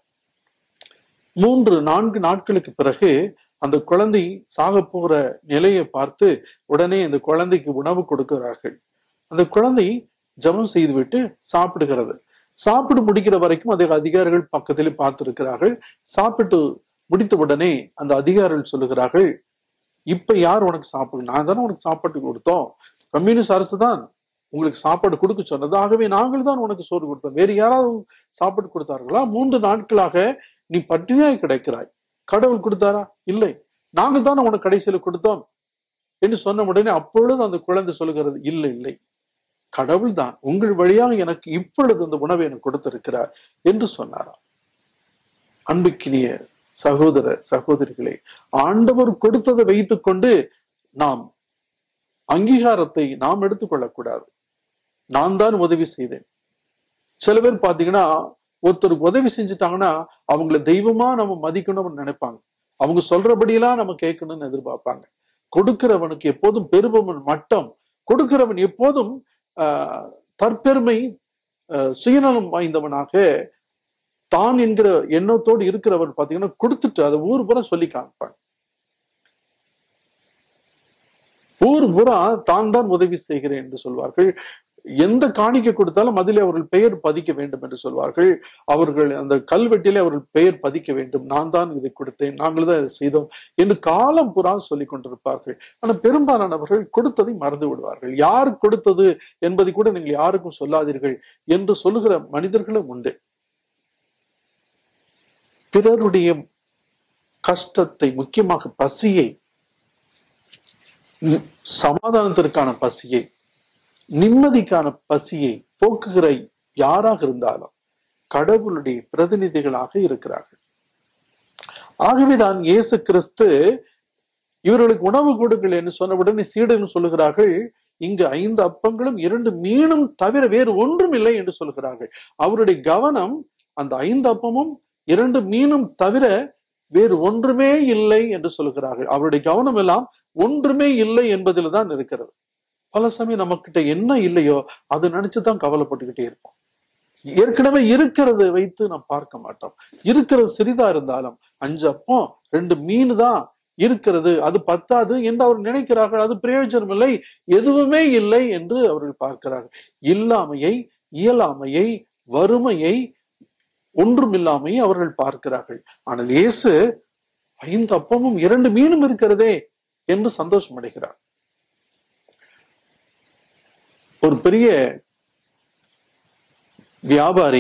S2: மூன்று நான்கு நாட்களுக்கு பிறகு அந்த குழந்தை சாக போகிற நிலையை பார்த்து உடனே அந்த குழந்தைக்கு உணவு கொடுக்கிறார்கள். அந்த குழந்தை ஜெபம் செய்துவிட்டு சாப்பிடுகிறது. சாப்பிட்டு முடிக்கிற வரைக்கும் அதை அதிகாரிகள் பக்கத்திலே பார்த்திருக்கிறார்கள். சாப்பிட்டு முடித்த உடனே அந்த அதிகாரிகள் சொல்லுகிறார்கள், இப்ப யார் உனக்கு சாப்பிடு, நான் தானே உனக்கு சாப்பாடு கொடுத்தோம், கம்யூனிஸ்ட் அரசு தான் உங்களுக்கு சாப்பாடு கொடுக்க சொன்னது, ஆகவே நாங்கள் தான் உனக்கு சோறு கொடுத்தோம், வேறு யாராவது சாப்பாடு கொடுத்தார்களா? மூன்று நாட்களாக நீ பட்டினியாய் கிடைக்கிறாய், கடவுள் கொடுத்தாரா? இல்லை, நாங்கள் தானே உனக்கு கடைசியில கொடுத்தோம் என்று சொன்ன உடனே அப்பொழுது அந்த குழந்தை சொல்லுகிறது, இல்லை இல்லை, கடவுள் தான் உங்கள் வழியாக எனக்கு இப்பொழுது அந்த உணவை எனக்கு கொடுத்திருக்கிறார் என்று சொன்னாராம். அன்புக்கினிய சகோதர சகோதரிகளே, ஆண்டவர் கொடுத்ததை வைத்துக் கொண்டு நாம் அங்கீகாரத்தை நாம் எடுத்துக்கொள்ளக்கூடாது. நான் தான் உதவி செய்தேன். சில பேர் பாத்தீங்கன்னா, ஒருத்தருக்கு உதவி செஞ்சுட்டாங்கன்னா அவங்கள தெய்வமா நம்ம மதிக்கணும்னு நினைப்பாங்க. அவங்க சொல்றபடியெல்லாம் நம்ம கேட்கணும்னு எதிர்பார்ப்பாங்க. கொடுக்கிறவனுக்கு எப்போதும் பெருமன் மட்டம், கொடுக்கிறவன் எப்போதும் ஆஹ் தற்பெருமை, சுயநலம் வாய்ந்தவனாக தான் என்கிற எண்ணத்தோடு இருக்கிறவர் பாத்தீங்கன்னா கொடுத்துட்டு அதை ஊர் பூரா சொல்லி காமிப்பாங்க. ஊர் பூரா தான் தான் உதவி செய்கிறேன் என்று சொல்வார்கள். எந்த காணிக்கை கொடுத்தாலும் அதிலே அவர்கள் பெயர் பதிக்க வேண்டும் என்று சொல்வார்கள். அவர்கள் அந்த கல்வெட்டிலே அவர்கள் பெயர் பதிக்க வேண்டும், நான் தான் இதை கொடுத்தேன், நாங்கள் தான் இதை செய்தோம் என்று காலம் புறா சொல்லிக் கொண்டிருப்பார்கள். ஆனால் பெரும்பாலானவர்கள் கொடுத்ததை மறந்து விடுவார்கள். யார் கொடுத்தது என்பதை கூட நீங்கள் யாருக்கும் சொல்லாதீர்கள் என்று சொல்லுகிற மனிதர்களும் உண்டு. பிறருடைய கஷ்டத்தை, முக்கியமாக பசியை, சமாதானத்திற்கான பசியை, நிம்மதிக்கான பசியை போக்குகிற யாராக இருந்தாலும் கடவுளுடைய பிரதிநிதிகளாக இருக்கிறார்கள். ஆகவேதான் இயேசு கிறிஸ்து இவர்களுக்கு உணவு கொடுங்கள் என்று சொன்னவுடனே சீடர்கள் சொல்லுகிறார்கள், இங்கு ஐந்து அப்பங்களும் இரண்டு மீனும் தவிர வேறு ஒன்றும் இல்லை என்று சொல்கிறார்கள். அவருடைய கவனம் அந்த ஐந்து அப்பமும் இரண்டு மீனும் தவிர வேறு ஒன்றுமே இல்லை என்று சொல்கிறார்கள். அவருடைய கவனம் எல்லாம் ஒன்றுமே இல்லை என்பதில் தான் இருக்கிறது. பல சமயம் நம்ம கிட்ட என்ன இல்லையோ அது நினைச்சுதான் கவலைப்பட்டுக்கிட்டே இருப்போம். ஏற்கனவே இருக்கிறது வைத்து நாம் பார்க்க மாட்டோம். இருக்கிறது சிறிதா இருந்தாலும் அஞ்சு அப்பம் ரெண்டு மீன் தான் இருக்கிறது, அது பத்தாது என்று அவர் நினைக்கிறார்கள். அது பிரயோஜனம் இல்லை, எதுவுமே இல்லை என்று அவர்கள் பார்க்கிறார்கள். இல்லாமையை, இயலாமையை, வறுமையை, ஒன்றுமில்லாமையை அவர்கள் பார்க்கிறார்கள். ஆனால் இயேசு ஐந்து அப்பமும் இரண்டு மீனும் இருக்கிறதே என்று சந்தோஷம் அடைகிறார். ஒரு பெரிய வியாபாரி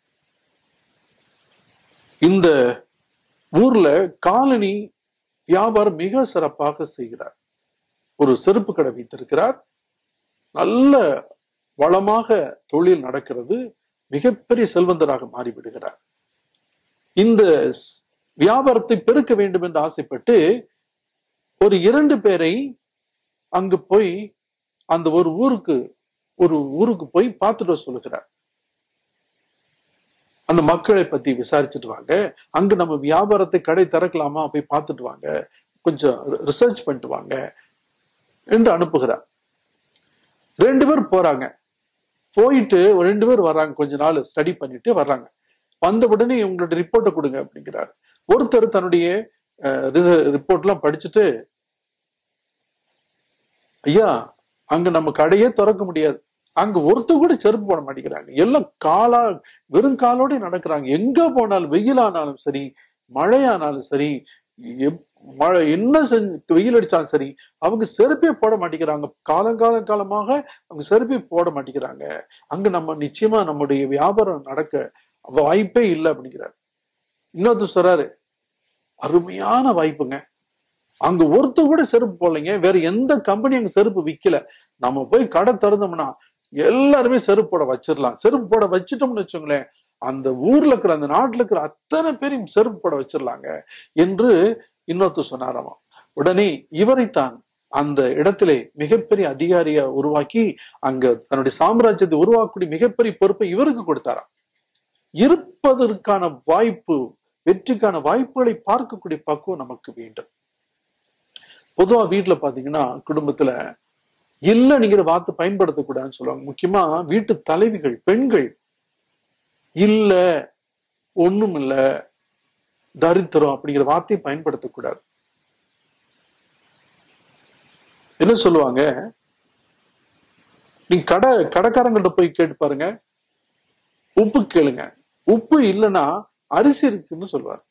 S2: இந்த ஊர்ல காலனி வியாபாரம் மிக சிறப்பாக செய்கிறார். ஒரு செருப்பு கடை வைத்திருக்கிறார். நல்ல வளமாக தொழில் நடக்கிறது. மிகப்பெரிய செல்வந்தராக மாறிவிடுகிறார். இந்த வியாபாரத்தை பெருக்க வேண்டும் என்று ஆசைப்பட்டு ஒரு இரண்டு பேரை அங்கு போய் அந்த ஒரு ஊருக்கு ஒரு ஊருக்கு போய் பார்த்துட்டு சொல்லுகிறார். அந்த மக்களை பத்தி விசாரிச்சுட்டு வாங்க, அங்க நம்ம வியாபாரத்தை கடை திறக்கலாமா போய் பார்த்துட்டு வாங்க, கொஞ்சம் ரிசர்ச் பண்ணிட்டு வாங்க என்று அனுப்புகிறார். ரெண்டு பேர் போறாங்க. போயிட்டு ரெண்டு பேர் வர்றாங்க, கொஞ்ச நாள் ஸ்டடி பண்ணிட்டு வர்றாங்க. வந்த உடனே உங்களோட ரிப்போர்ட்டை கொடுங்க அப்படிங்கிறாரு. ஒருத்தர் தன்னுடைய ரிப்போர்ட் எல்லாம் படிச்சுட்டு, ஐயா அங்க நம்ம கடையே திறக்க முடியாது, அங்க ஒருத்தர் கூட செருப்பு போட மாட்டேங்கிறாங்க, எல்லாம் காலா வெறும் காலோட நடக்கிறாங்க, எங்க போனாலும் வெயிலானாலும் சரி மழையானாலும் சரி மழை என்ன செஞ்சு வெயில் அடிச்சாலும் சரி அவங்க செருப்பே போட மாட்டேங்கிறாங்க, காலங்கால காலமாக அவங்க செருப்பே போட மாட்டேங்கிறாங்க, அங்க நம்ம நிச்சயமா நம்முடைய வியாபாரம் நடக்க வாய்ப்பே இல்லை அப்படிங்கிறாரு. இன்னொருத்தர் சொல்றாரு, அருமையான வாய்ப்புங்க, அங்க ஒருத்தர் கூட செருப்பு போடலைங்க, வேற எந்த கம்பெனி அங்க செருப்பு விக்கல, நம்ம போய் கடை திறந்தோம்னா எல்லாருமே செருப்பு போட வச்சிடலாம், செருப்பு போட வச்சிட்டோம்னு வச்சுங்களேன் அந்த ஊர்ல இருக்கிற அந்த நாட்டுல இருக்கிற அத்தனை பேரையும் செருப்பு போட வச்சிடலாங்க என்று இன்னொருத்தர் சொன்னாராமா. உடனே இவரைத்தான் அந்த இடத்திலே மிகப்பெரிய அதிகாரியா உருவாக்கி அங்க தன்னுடைய சாம்ராஜ்யத்தை உருவாக்கக்கூடிய மிகப்பெரிய பொறுப்பை இவருக்கு கொடுத்தாராம். இருப்பதற்கான வாய்ப்பு, வெற்றிக்கான வாய்ப்புகளை பார்க்கக்கூடிய பக்குவம் நமக்கு வேண்டும். பொதுவா வீட்டுல பாத்தீங்கன்னா குடும்பத்துல இல்லைங்கிற வார்த்தை பயன்படுத்தக்கூடாதுன்னு சொல்லுவாங்க. முக்கியமா வீட்டு தலைவிகள் பெண்கள் இல்ல ஒண்ணும் இல்ல தரித்திரம் அப்படிங்கிற வார்த்தையை பயன்படுத்தக்கூடாது. என்ன சொல்லுவாங்க, நீங்க கடை கடைக்காரங்கள்ட்ட போய் கேட்டு பாருங்க, உப்பு கேளுங்க, உப்பு இல்லைன்னா அரிசி இருக்குன்னு சொல்லுவார்.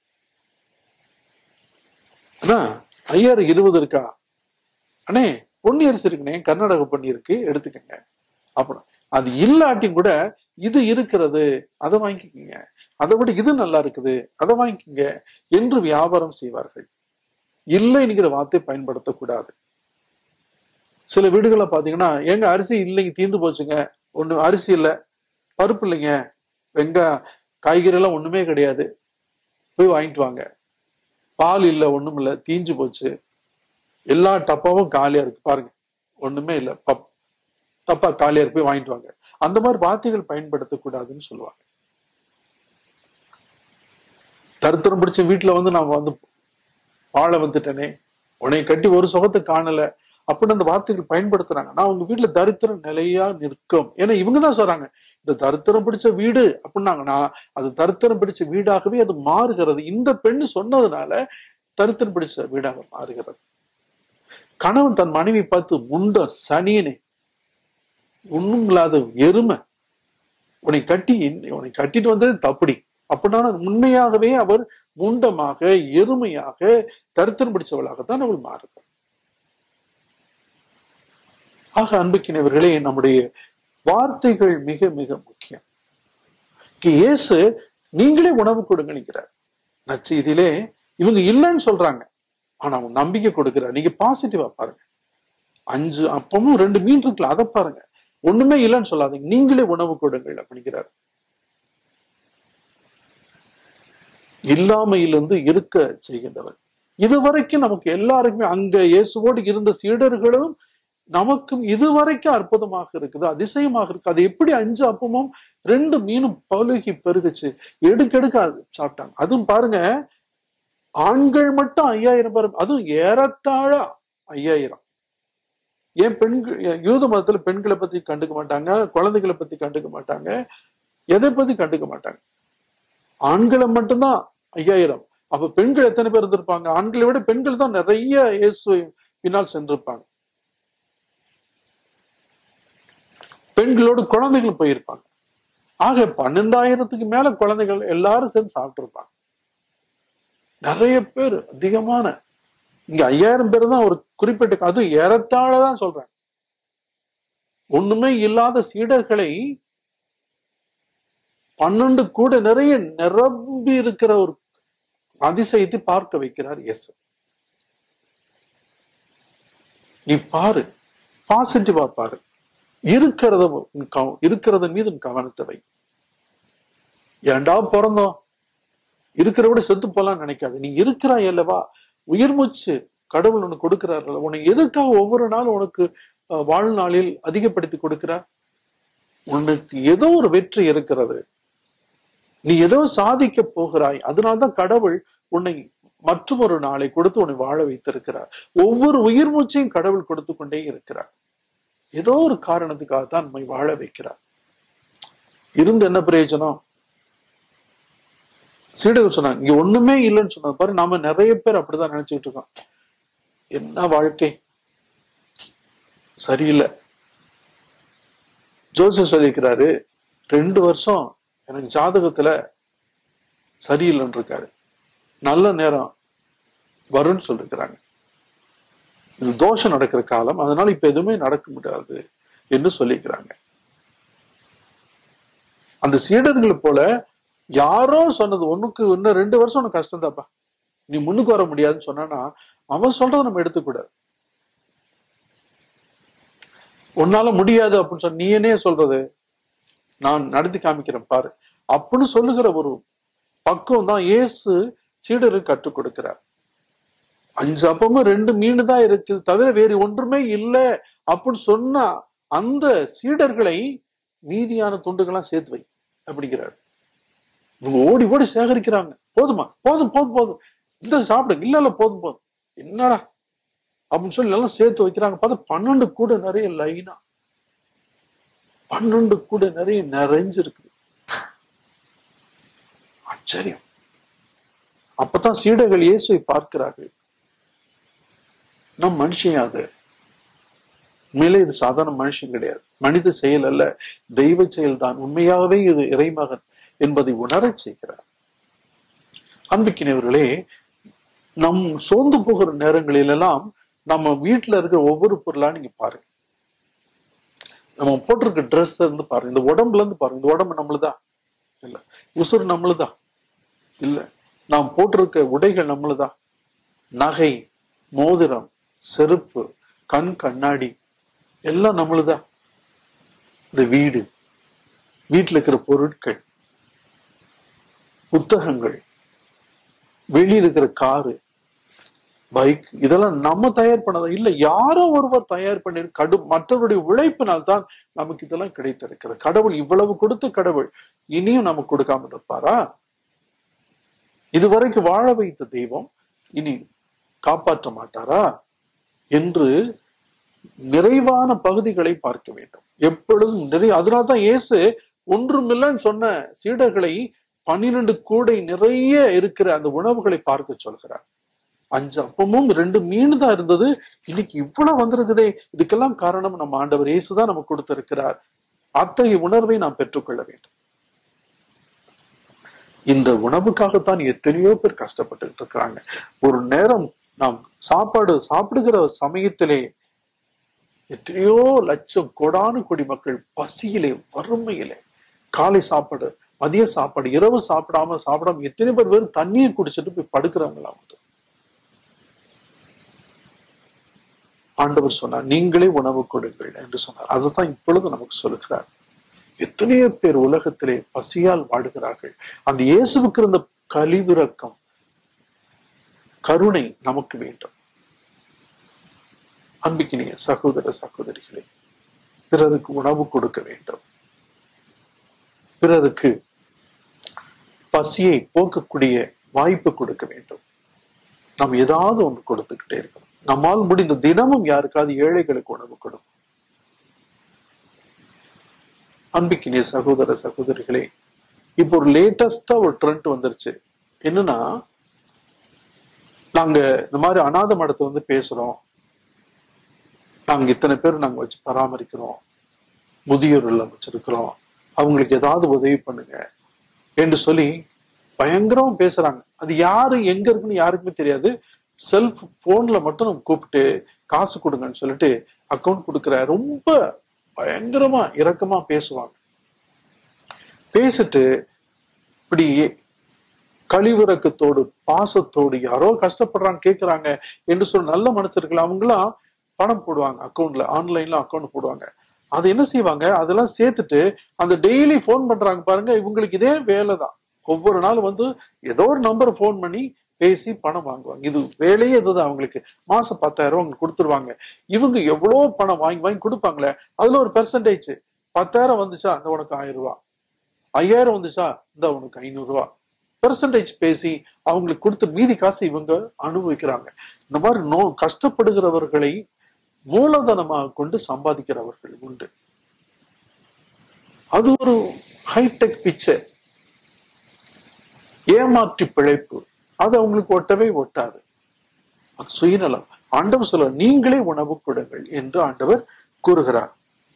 S2: அண்ணா ஐயாறு இருபது இருக்கா, அண்ணே பொன்னி அரிசி இருக்குண்ணே, கர்நாடக பொன்னி இருக்கு எடுத்துக்கங்க. அப்புறம் அது இல்லாட்டியும் கூட இது இருக்கிறது அதை வாங்கிக்கோங்க, அதை விட இது நல்லா இருக்குது அதை வாங்கிக்கோங்க என்று வியாபாரம் செய்வார்கள். இல்லைங்கிற வார்த்தை பயன்படுத்தக்கூடாது. சில வீடுகளை பாத்தீங்கன்னா எங்க அரிசி இல்லைங்க தீர்ந்து போச்சுங்க, ஒண்ணு அரிசி இல்லை, பருப்பு இல்லைங்க, வெங்காய காய்கறி எல்லாம் ஒண்ணுமே கிடையாது, போய் வாங்கிட்டு வாங்க, பால் இல்லை ஒண்ணும் இல்லை தீஞ்சு போச்சு, எல்லா டப்பாவும் காலியா இருக்கு பாருங்க, ஒண்ணுமே இல்லை பப் டப்பா காலியா இருக்கு போய் வாங்கிட்டு வாங்க. அந்த மாதிரி வார்த்தைகள் பயன்படுத்தக்கூடாதுன்னு சொல்லுவாங்க. தரித்திரம் பிடிச்ச வீட்டுல வந்து நான் வந்து வாழ வந்துட்டேனே, உன்னை கட்டி ஒரு சுகத்தை காணல அப்படின்னு அந்த வார்த்தைகள் பயன்படுத்துறாங்க. நான் உங்க வீட்டுல தரித்திரம் நிலையா நிற்கும், ஏன்னா இவங்கதான் சொல்றாங்க இந்த தரித்திரம் பிடிச்ச வீடு அப்படின்னாங்கன்னா அது தரித்திரம் பிடிச்ச வீடாகவே அது மாறுகிறது. இந்த பெண்ணு சொன்னதுனால தரித்திரம் பிடிச்ச வீடாக மாறுகிறது. கணவன் தன் மனைவி பார்த்து, முண்ட சனியனே, ஒண்ணும் இல்லாத எருமை, உன்னை கட்டி உன்னை கட்டிட்டு வந்தது தப்படி அப்படின்னா உண்மையாகவே அவர் முண்டமாக எருமையாக தரித்திரம் பிடிச்சவளாகத்தான் அவள் மாறுகிறார். ஆக அன்புக்கினவர்களே, நம்முடைய வார்த்தைகள் மிக மிக முக்கியம். இயேசு நீங்களே உணவு கொடுங்கிறார். நற்செய்தியிலே இவங்க இல்லைன்னு சொல்றாங்க, ஆனா அவங்க நம்பிக்கை கொடுக்கிறார். நீங்க பாசிட்டிவா பாருங்க, அஞ்சு அப்பமும் ரெண்டு மீன் இருக்குல்ல அதை பாருங்க, ஒண்ணுமே இல்லைன்னு சொல்லாதீங்க, நீங்களே உணவு கொடுங்கள் அப்படிங்கிறார். இல்லாமையிலிருந்து இருக்க செய்கின்றவர். இதுவரைக்கும் நமக்கு எல்லாருக்குமே அங்க இயேசுவோடு இருந்த சீடர்களும் நமக்கும் இதுவரைக்கும் அற்புதமாக இருக்குது, அதிசயமாக இருக்கு. அது எப்படி அஞ்சு அப்பமும் ரெண்டு மீனும் பழுகி பெருகுச்சு, எடுக்க எடுக்க சாப்பிட்டாங்க. அதுவும் பாருங்க, ஆண்கள் மட்டும் ஐயாயிரம் பேர், அதுவும் ஏறத்தாழ ஐயாயிரம். ஏன் பெண்கள், யூத மதத்துல பெண்களை பத்தி கண்டுக்க மாட்டாங்க, குழந்தைகளை பத்தி கண்டுக்க மாட்டாங்க, எதை பத்தி கண்டுக்க மாட்டாங்க, ஆண்களை மட்டும்தான் ஐயாயிரம். அப்ப பெண்கள் எத்தனை பேர் இருந்திருப்பாங்க? ஆண்களை விட பெண்கள் தான் நிறைய இயேசு பின்னால் சென்றிருப்பாங்க. பெண்களோடு குழந்தைகள் போயிருப்பாங்க. ஆக பன்னெண்டாயிரத்துக்கு மேல குழந்தைகள் எல்லாரும் சேர்ந்து சாப்பிட்டு இருப்பாங்க. நிறைய பேர், அதிகமான, இங்க ஐயாயிரம் பேர் தான் ஒரு குறிப்பிட்ட, அது ஏறத்தாழதான் சொல்றேன். ஒண்ணுமே இல்லாத சீடர்களை பன்னெண்டு கூட நிறைய நிரம்பி இருக்கிற ஒரு அதிசயத்தை பார்க்க வைக்கிறார் இயேசு. நீ பாரு, பாசிட்டிவா பாரு, இருக்கிறத இருக்கிறத மீது கவனத்தை வை. ஏண்டா பிறந்தோம், இருக்கிற விட செத்து போலான்னு நினைக்காது. நீ இருக்கிறாய் அல்லவா, உயிர் மூச்சு கடவுள் உனக்கு கொடுக்கிறார்கள். உனக்கு எதற்காக ஒவ்வொரு நாளும் உனக்கு வாழ்நாளில் அதிகப்படுத்தி கொடுக்கிறார்? உனக்கு ஏதோ ஒரு வெற்றி இருக்கிறது, நீ ஏதோ சாதிக்க போகிறாய். அதனால்தான் கடவுள் உன்னை மற்றொரு நாளை கொடுத்து உன்னை வாழ வைத்திருக்கிறார். ஒவ்வொரு உயிர் மூச்சையும் கடவுள் கொடுத்து கொண்டே இருக்கிறார். ஏதோ ஒரு காரணத்துக்காகத்தான் நம்மை வாழ வைக்கிறார். இருந்து என்ன பிரயோஜனம்? சீடர்கள் சொன்னாங்க, இங்க ஒண்ணுமே இல்லைன்னு சொன்னது பாரு. நாம நிறைய பேர் அப்படிதான் நினைச்சுக்கிட்டு இருக்கோம். என்ன வாழ்க்கை சரியில்லை. ஜோசப் சொல்லிக்கிறாரு, ரெண்டு வருஷம் எனக்கு ஜாதகத்துல சரியில்லைன்னு இருக்காரு, நல்ல நேரம் வரும்னு சொல்லிருக்கிறாங்க, இது தோஷம் நடக்கிற காலம், அதனால இப்ப எதுவுமே நடக்க முடியாது என்று சொல்லிக்கிறாங்க. அந்த சீடர்களை போல யாரோ சொன்னது, ஒண்ணுக்கு இன்னும் ரெண்டு வருஷம் உனக்கு கஷ்டம் தாப்பா, நீ முன்னுக்கு வர முடியாதுன்னு சொன்னா அவன் சொல்றத நம்ம எடுத்துக்கூடாது. உன்னால முடியாது அப்படின்னு சொன்ன நீ என்னையே சொல்றது, நான் நடத்தி காமிக்கிறேன் பாரு அப்படின்னு சொல்லுகிற ஒரு பக்குவம் தான் இயேசு சீடருக்கு கற்றுக் கொடுக்கிறார். அஞ்சு அப்பமும் ரெண்டு மீன் தான் இருக்கு, தவிர வேறு ஒன்றுமே இல்லை அப்படின்னு சொன்னா அந்த சீடர்களை மீதியான துண்டுகள்லாம் சேர்த்து வை அப்படிங்கிறார். இவங்க ஓடி ஓடி சேகரிக்கிறாங்க. போதுமா, போதும் போதும் போதும், இந்த சாப்பிடுங்க, இல்ல இல்ல போதும் போதும், என்னடா அப்படின்னு சொல்லி எல்லாம் சேர்த்து வைக்கிறாங்க. பார்த்தா பன்னெண்டு கூட நிறைய லைனா, பன்னெண்டு கூட நிறைய நிறைஞ்சிருக்கு. ஆச்சரியம். அப்பதான் சீடர்கள் இயேசுவை பார்க்கிறார்கள். நம் மனுஷன் அது உண்மையிலே இது சாதாரண மனுஷன் கிடையாது, மனித செயல் அல்ல, தெய்வ செயல் தான், உண்மையாகவே இது இறைமகன் என்பதை உணர செய்கிறார். அன்பிக்கினவர்களே, நம் சோர்ந்து போகிற நேரங்களிலெல்லாம் நம்ம வீட்டுல இருக்கிற ஒவ்வொரு பொருளா நீங்க பாருங்க. நம்ம போட்டிருக்க ட்ரெஸ் இருந்து பாருங்க, இந்த உடம்புல இருந்து பாருங்க, இந்த உடம்பு நம்மளுதான் இல்ல, உசுறு நம்மளுதான் இல்ல, நாம் போட்டிருக்க உடைகள் நம்மளுதான், நகை, மோதிரம், செருப்பு, கண் கண்ணாடி எல்லாம் நம்மளுதான். இந்த வீடு, வீட்டுல இருக்கிற பொருட்கள், புத்தகங்கள், வெளியில் இருக்கிற காரு, பைக், இதெல்லாம் நம்ம தயார் பண்ணதா இல்ல, யாரோ ஒருவர் தயார் பண்ணி கடும் மற்றவருடைய உழைப்பினால் தான் நமக்கு இதெல்லாம் கிடைத்திருக்கிறது. கடவுள் இவ்வளவு கொடுத்த கடவுள் இனியும் நமக்கு கொடுக்காம இருப்பாரா? இதுவரைக்கும் வாழ வைத்த தெய்வம் இனி காப்பாற்ற மாட்டாரா என்று நிறைவான பகுதிகளை பார்க்க வேண்டும் எப்பொழுதும். நிறைய அதனால்தான் இயேசு ஒன்றுமில்லைன்னு சொன்ன சீடர்களை பன்னிரண்டு கூடை நிறைய இருக்கிற அந்த உணவுகளை பார்க்க சொல்கிறார். அஞ்சு அப்பமும் ரெண்டு மீன் தான் இருந்தது, இன்னைக்கு இவ்வளவு வந்திருக்குதே, இதுக்கெல்லாம் காரணம் நம்ம ஆண்டவர் இயேசுதான் நமக்கு கொடுத்திருக்கிறார். அத்தகைய உணர்வை நாம் பெற்றுக்கொள்ள வேண்டும். இந்த உணவுக்காகத்தான் எத்தனையோ பேர் கஷ்டப்பட்டு இருக்கிறாங்க. ஒரு நேரம் நாம் சாப்பாடு சாப்பிடுகிற சமயத்திலே எத்தனையோ லட்சம் கோடானு கோடி மக்கள் பசியிலே, வறுமையிலே, காலை சாப்பாடு, மதிய சாப்பாடு, இரவு சாப்பிடாம சாப்பிடாம எத்தனை பேர் வெறும் தண்ணியை குடிச்சிட்டு போய் படுக்கிறவங்களா உண்டு. ஆண்டவர் சொன்னார், நீங்களே உணவு கொடுங்கள் என்று சொன்னார். அதுதான் இப்பொழுது நமக்கு சொல்லுகிறார். எத்தனையோ பேர் உலகத்திலே பசியால் வாடுகிறார்கள். அந்த இயேசுவுக்கு இருந்த கழிவிறக்கம், கருணை நமக்கு வேண்டும். அன்பிக்கினிய சகோதர சகோதரிகளே, பிறருக்கு உணவு கொடுக்க வேண்டும், பிறருக்கு பசியை போக்கக்கூடிய வாய்ப்பு கொடுக்க வேண்டும். நாம் ஏதாவது ஒன்று கொடுத்துக்கிட்டே இருக்கணும். நம்மால் முடிந்த தினமும் யாருக்காவது ஏழைகளுக்கு உணவு கொடுக்கும். அன்பிக்கினிய சகோதர சகோதரிகளே, இப்போ ஒரு லேட்டஸ்டா ஒரு ட்ரெண்ட் வந்துருச்சு. என்னன்னா, நாங்க இந்த மாதிரி அநாத மடத்தை வந்து பேசுறோம், நாங்க இத்தனை பேர் நாங்க வச்சு பராமரிக்கிறோம், முதியோர் இல்லம் வச்சிருக்கிறோம், அவங்களுக்கு ஏதாவது உதவி பண்ணுங்க என்று சொல்லி பயங்கரமா பேசுறாங்க. அது யாரு எங்க இருக்குன்னு யாருக்குமே தெரியாது. செல்ஃப் போன்ல மட்டும் நம்ம கூப்பிட்டு காசு கொடுங்கன்னு சொல்லிட்டு அக்கௌண்ட் கொடுக்குற ரொம்ப பயங்கரமா இரக்கமா பேசுவாங்க. பேசிட்டு இப்படி கழிவிறக்கத்தோடு பாசத்தோடு யாரோ கஷ்டப்படுறாங்க கேட்கிறாங்க என்று சொல்லி நல்ல மனுஷர்கள் அவங்களாம் பணம் போடுவாங்க, அக்கௌண்ட்ல ஆன்லைன்ல அக்கௌண்ட் போடுவாங்க. அது என்ன செய்வாங்க, அதெல்லாம் சேர்த்துட்டு அந்த டெய்லி போன் பண்றாங்க பாருங்க, இவங்களுக்கு இதே வேலை தான். ஒவ்வொரு நாள் வந்து ஏதோ ஒரு நம்பர் போன் பண்ணி பேசி பணம் வாங்குவாங்க. இது வேலையே இதுதான். அவங்களுக்கு மாசம் பத்தாயிரம் ரூபாய் அவங்க கொடுத்துருவாங்க. இவங்க எவ்வளவு பணம் வாங்கி வாங்கி கொடுப்பாங்களே, அதுல ஒரு பெர்சன்டேஜ், பத்தாயிரம் வந்துச்சா இந்த உனக்கு ஆயிரம் ரூபாய், ஐயாயிரம் வந்துச்சா இந்த உனக்கு ஐநூறு ரூபாய் பெர்சன்டேஜ் பேசி அவங்களுக்கு கொடுத்து மீதி காசு இவங்க அனுபவிக்கிறாங்க. இந்த மாதிரி நோ கஷ்டப்படுகிறவர்களை மூலதனமாக கொண்டு சம்பாதிக்கிறவர்கள் உண்டு. அது ஒரு ஹைடெக் பிக்சர். ஏமாற்றி பிழைப்பு, அது அவங்களுக்கு ஒட்டவே ஒட்டாது. அது சுயநலம். ஆண்டவர் சொல்ல, நீங்களே உணவு கொடுங்கள் என்று ஆண்டவர் கூறுகிறார்.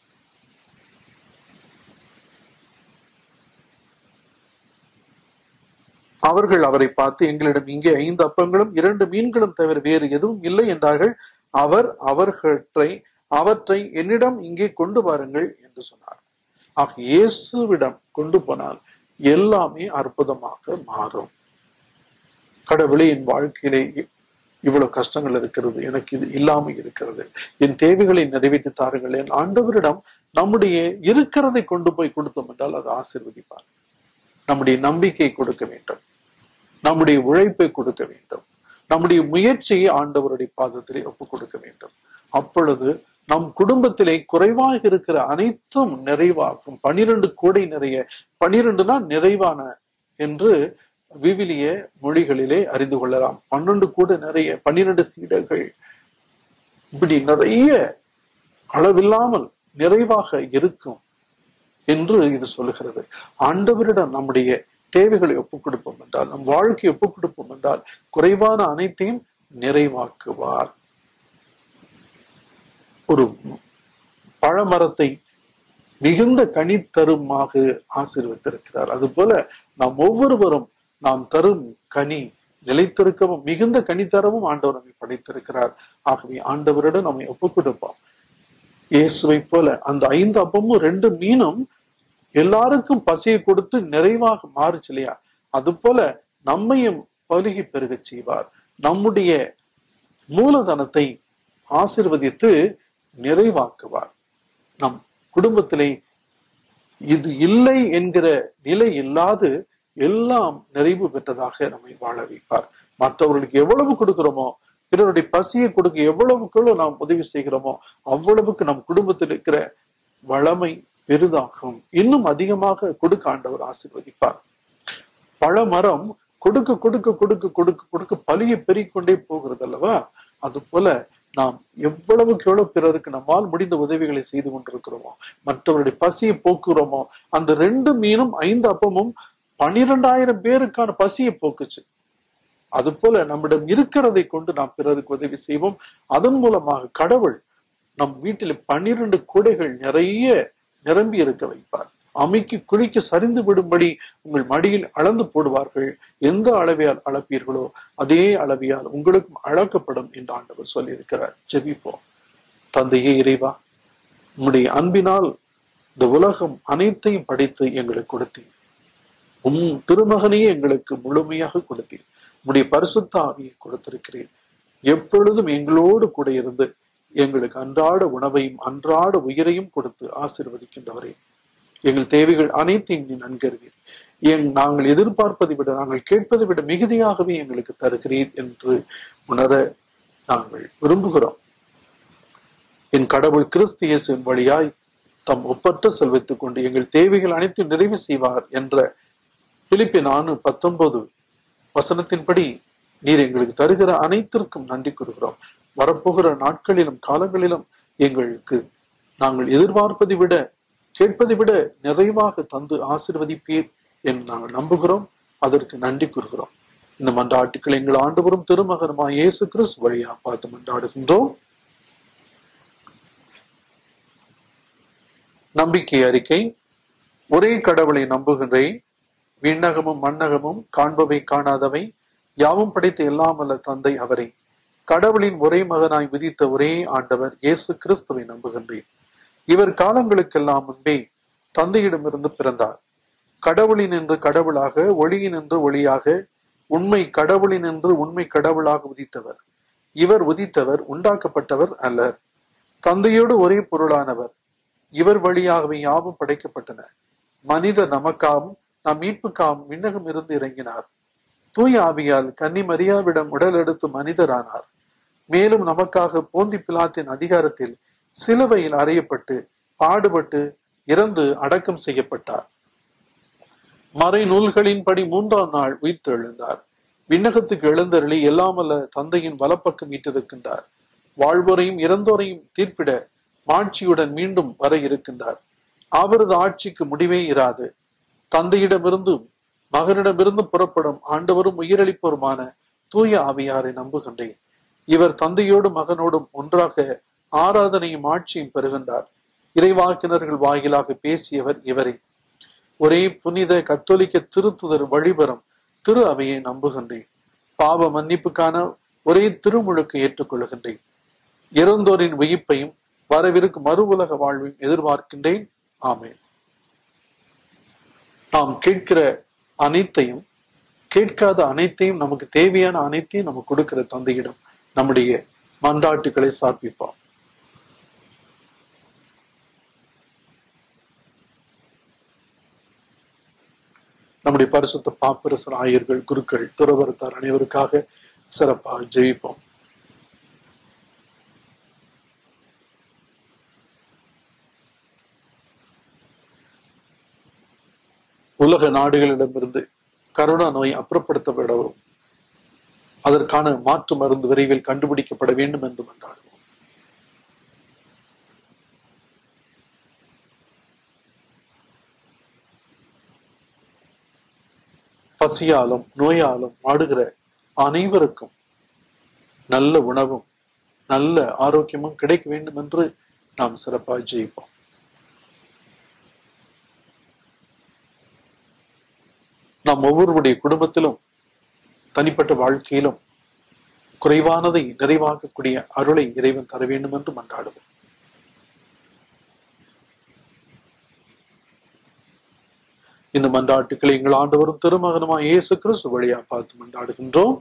S2: அவர்கள் அவரை பார்த்து, எங்களிடம் இங்கே ஐந்து அப்பங்களும் இரண்டு மீன்களும் தவிர வேறு எதுவும் இல்லை என்றார்கள். அவர் அவர்களை அவற்றை என்னிடம் இங்கே கொண்டு வாருங்கள் என்று சொன்னார். ஆக இயேசுவிடம் கொண்டு போனால் எல்லாமே அற்புதமாக மாறும். கடவுளே, என் வாழ்க்கையிலே இவ்வளவு கஷ்டங்கள் இருக்கிறது, எனக்கு இது இல்லாம இருக்கிறது, என் தேவைகளை நிறைவேற்றி தாருங்கள். என் ஆண்டவரிடம் நம்முடைய இருக்கிறதை கொண்டு போய் கொடுத்தோம் என்றால் அது ஆசீர்வதிப்பார். நம்முடைய நம்பிக்கை கொடுக்க வேண்டும், நம்முடைய உழைப்பை கொடுக்க வேண்டும், நம்முடைய முயற்சியை ஆண்டவருடைய பாதத்திலே ஒப்புக் கொடுக்க வேண்டும். அப்பொழுது நம் குடும்பத்திலே குறைவாக இருக்கிற அனைத்தும் நிறைவாகும். பனிரெண்டு கோடை நிறைய, பனிரெண்டுனா நிறைவான என்று விவிலிய மொழிகளிலே அறிந்து கொள்ளலாம். பன்னெண்டு கூட நிறைய, பன்னிரண்டு சீடர்கள், இப்படி நிறைய அளவில்லாமல் நிறைவாக இருக்கும் என்று இது சொல்லுகிறது. ஆண்டவரிடம் நம்முடைய தேவைகளை ஒப்புக் கொடுப்போம் என்றால், நம் வாழ்க்கையை ஒப்புக் கொடுப்போம் என்றால் குறைவான அனைத்தையும் நிறைவாக்குவார். ஒரு பழமரத்தை மிகுந்த கனி தருமாக ஆசீர்வதித்திருக்கிறார். அதுபோல நாம் ஒவ்வொருவரும் நாம் தரும் கனி நிலைத்திருக்கவும் மிகுந்த கனி தரவும் ஆண்டவர் நம்மை படைத்திருக்கிறார். ஆகவே ஆண்டவரிடம் நம்மை ஒப்புக் கொடுப்போம். இயேசுவை போல அந்த ஐந்து அப்பமும் ரெண்டு மீனும் எல்லாருக்கும் பசியை கொடுத்து நிறைவாக மாறுச்சு இல்லையா? அது போல நம்மையும் பலுகி பெருக செய்வார். நம்முடைய மூலதனத்தை ஆசீர்வதித்து நிறைவாக்குவார். நம் குடும்பத்திலே இது இல்லை என்கிற நிலை இல்லாது எல்லாம் நிறைவு பெற்றதாக நம்மை வாழ வைப்பார். மற்றவர்களுக்கு எவ்வளவு கொடுக்கிறோமோ, பிறருடைய பசியை கொடுக்க எவ்வளவுக்குள்ள நாம் உதவி செய்கிறோமோ அவ்வளவுக்கு நம் குடும்பத்தில் இருக்கிற வளமை பெரிதாகும். இன்னும் அதிகமாக கொடுக்க ஆண்டவர் ஆசீர்வதிப்பார். பழமரம் கொடுக்க கொடுக்க கொடுக்க கொடுக்க கொடுக்க பலியை பெருகிக்கொண்டே போகிறது அல்லவா? அது போல நாம் எவ்வளவுக்கு எவ்வளவு பிறருக்கு நம்மால் முடிந்த உதவிகளை செய்து கொண்டிருக்கிறோமோ, மற்றவருடைய பசியை போக்குறோமோ, அந்த ரெண்டு மீனும் ஐந்து அப்பமும் பனிரெண்டாயிரம் பேருக்கான பசியை போக்குச்சு. அது போல நம்மிடம் இருக்கிறதை கொண்டு நாம் பிறருக்கு உதவி செய்வோம். அதன் மூலமாக கடவுள் நம் வீட்டில் பன்னிரண்டு கூடைகள் நிறைய நிரம்பி இருக்க வைப்பார். அமைக்கு குழிக்கு சரிந்து விடும்படி உங்கள் மடியில் அளந்து போடுவார்கள். எந்த அளவையால் அளப்பீர்களோ அதே அளவையால் உங்களுக்கும் அளக்கப்படும் என்று ஆண்டவர் சொல்லி இருக்கிறார். ஜெபிப்போம். தந்தையே இறைவா, உம்முடைய அன்பினால் இந்த உலகம் அனைத்தையும் படைத்து எங்களுக்கு கொடுத்தீர். உம் திருமகனையே எங்களுக்கு முழுமையாக கொடுத்தீர். உம்முடைய பரிசுத்த ஆவியை கொடுத்திருக்கிறேன். எப்பொழுதும் எங்களோடு கூட இருந்து எங்களுக்கு அன்றாட உணவையும் அன்றாட உயிரையும் கொடுத்து ஆசீர்வதிக்கின்றவரே, எங்கள் தேவைகள் அனைத்தையும் நீ நன்கறிவீர். என் நாங்கள் எதிர்பார்ப்பதை விட நாங்கள் கேட்பதை விட மிகுதியாகவே எங்களுக்கு தருகிறீர் என்று உணர நாங்கள் விரும்புகிறோம். என் கடவுள் கிறிஸ்து இயேசுவின் வழியாய் தம் ஒப்பற்ற செல்வத்துக் கொண்டு எங்கள் தேவைகள் அனைத்தும் நிறைவு செய்வார் என்ற பிலிப்பியர் நான்கு பத்தொன்பது வசனத்தின்படி நீர் எங்களுக்கு தருகிற அனைத்திற்கும் நன்றி கூறுகிறோம். வரப்போகிற நாட்களிலும் காலங்களிலும் எங்களுக்கு நாங்கள் எதிர்பார்ப்பதை விட கேட்பதை விட நிறைவாக தந்து ஆசீர்வதிப்பீர் என்று நாங்கள் நம்புகிறோம். அதற்கு நன்றி கூறுகிறோம். இந்த மன்றாட்டுக்கள் எங்கள் ஆண்டவரும் திருமகனுமாய் இயேசு கிறிஸ்து வழியா பார்த்து மன்றாடுகின்றோம். நம்பிக்கை அறிக்கை. ஒரே கடவுளை நம்புகின்றேன். விண்ணகமும் மண்ணகமும் காண்பவை காணாதவை யாவும் படைத்த எல்லாம் அல்ல தந்தை அவரே. கடவுளின் ஒரே மகனாய் விதித்த ஒரே ஆண்டவர் இயேசு கிறிஸ்துவை நம்புகின்றேன். இவர் காலங்களுக்கெல்லாம் முன்பே தந்தையிடமிருந்து பிறந்தார். கடவுளின் என்று கடவுளாக, ஒளியின் என்று ஒளியாக, உண்மை கடவுளின் என்று உண்மை கடவுளாக உதித்தவர். இவர் உதித்தவர், உண்டாக்கப்பட்டவர் அல்லர். தந்தையோடு ஒரே பொருளானவர். இவர் வழியாகவே யாவும் படைக்கப்பட்டன. மனித நமக்காகவும் நம் மீட்புக்காகவும் விண்ணகம் இருந்து இறங்கினார். தூய ஆவியால் கன்னி மரியாவிடம் உடல் எடுத்து மனிதரானார். மேலும் நமக்காக போந்தி பிலாத்தின் அதிகாரத்தில் சிலுவையில் அறையப்பட்டு பாடுபட்டு இறந்து அடக்கம் செய்யப்பட்டார். மறை நூல்களின்படி மூன்றாம் நாள் உயிர்த்து எழுந்தார். விண்ணகத்துக்கு எழுந்தருளி எல்லாமல்ல தந்தையின் வலப்பக்கம் மீட்டிருக்கின்றார். வாழ்வோரையும் இறந்தோரையும் தீர்ப்பிட மாட்சியுடன் மீண்டும் வர இருக்கின்றார். அவரது ஆட்சிக்கு முடிவே இராது. தந்தையிடமிருந்து மகனிடமிருந்து புறப்படும் ஆண்டவரும் உயிரளிப்போருமான தூய ஆவியாரை நம்புகின்றேன். இவர் தந்தையோடும் மகனோடும் ஒன்றாக ஆராதனையும் ஆட்சியும் பெறுகின்றார். இறைவாக்கினர்கள் வாயிலாக பேசியவர் இவரே. ஒரே புனித கத்தோலிக்க திருத்துதர் வழிபெறும் திரு அவையை நம்புகின்றேன். பாவ மன்னிப்புக்கான ஒரே திருமுழுக்கு ஏற்றுக்கொள்கின்றேன். இறந்தோரின் உயிர்ப்பையும் வரவிருக்கும் மறு உலக வாழ்வையும் எதிர்பார்க்கின்றேன். ஆமென். நாம் கேட்கிற அனைத்தையும், கேட்காத அனைத்தையும், நமக்கு தேவையான அனைத்தையும் நமக்கு கொடுக்கிற தந்தையிடம் நம்முடைய மன்றாட்டுக்களை சார்பிப்போம். நம்முடைய பரிசுத்த பாப்பரசர், ஆயர்கள், குருக்கள், துறவரத்தார் அனைவருக்காக சிறப்பாக ஜெபிப்போம். உலக நாடுகளிடமிருந்து கரோனா நோய் அப்புறப்படுத்தப்படவும் அதற்கான மாற்று மருந்து விரைவில் கண்டுபிடிக்கப்பட வேண்டும் என்று மன்றாடுவோம். பசியாலும் நோயாலும் வாடுகிற அனைவருக்கும் நல்ல உணவும் நல்ல ஆரோக்கியமும் கிடைக்க வேண்டும் என்று நாம் சிறப்பாக ஜெயிப்போம். நாம் ஒவ்வொருவருடைய குடும்பத்திலும் தனிப்பட்ட வாழ்க்கையிலும் குறைவானதை நிறைவாக்கக்கூடிய அருளை இறைவன் தர வேண்டும் என்று மன்றாடுவோம். இந்த மன்றாட்டுக்களை எங்கள் ஆண்டவரும் திருமகனுமாய் இயேசு கிறிஸ்து வழியா பார்த்து மன்றாடுகின்றோம்.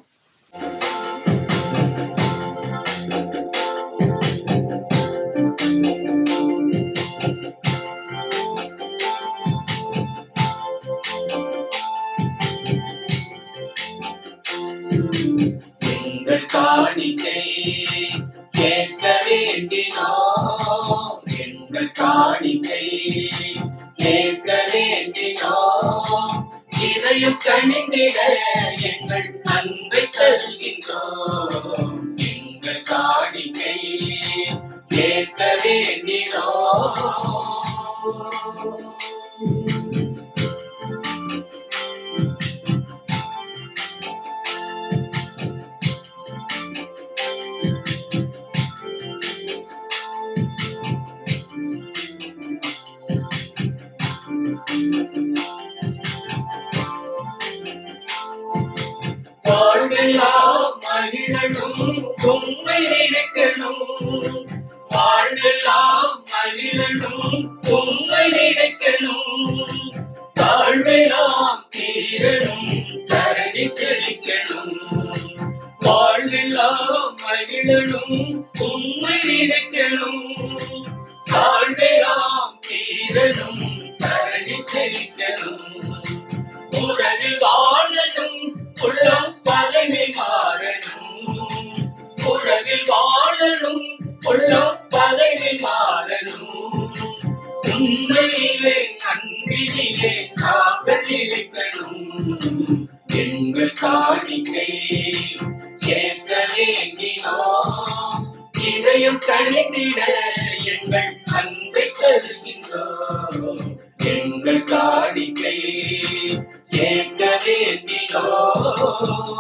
S1: எங்கள் காணிக்கை கேட்க வேண்டினோம், எங்கள் காணிக்கை கேட்க வேண்டினோம், இதயம் கணிந்திட எங்கள் அன்பை தருகின்றோம். எங்கள் காணிக்கை கேட்க வேண்டினோம். வாழ்வெல்லாம் மகிழனும் உம்மை நினைக்கணும், வாழ்வெல்லாம் மகிழனும் உம்மை நினைக்கணும், தாழ்வெல்லாம் தீரணும் தரணி செழிக்கணும், வாழ்வெல்லாம் மகிழனும் உம்மை நினைக்கணும், தாழ்வெல்லாம் தீரணும் தரணி செழிக்கணும், உறவில் வாழணும் உள்ளம் பகைமை மாறணும், உறவில் வாழணும் உள்ளம் பகைமை மாறணும், உண்மையிலே அன்பினிலே நாங்கள் இருக்கணும். எங்கள் காணிக்கை கேட்க வேண்டினோம், இதயம் கணிந்திட எங்கள் அன்பை தருகின்றோம். எங்கள் காணிக்கை கேட்க வேண்டினோம்.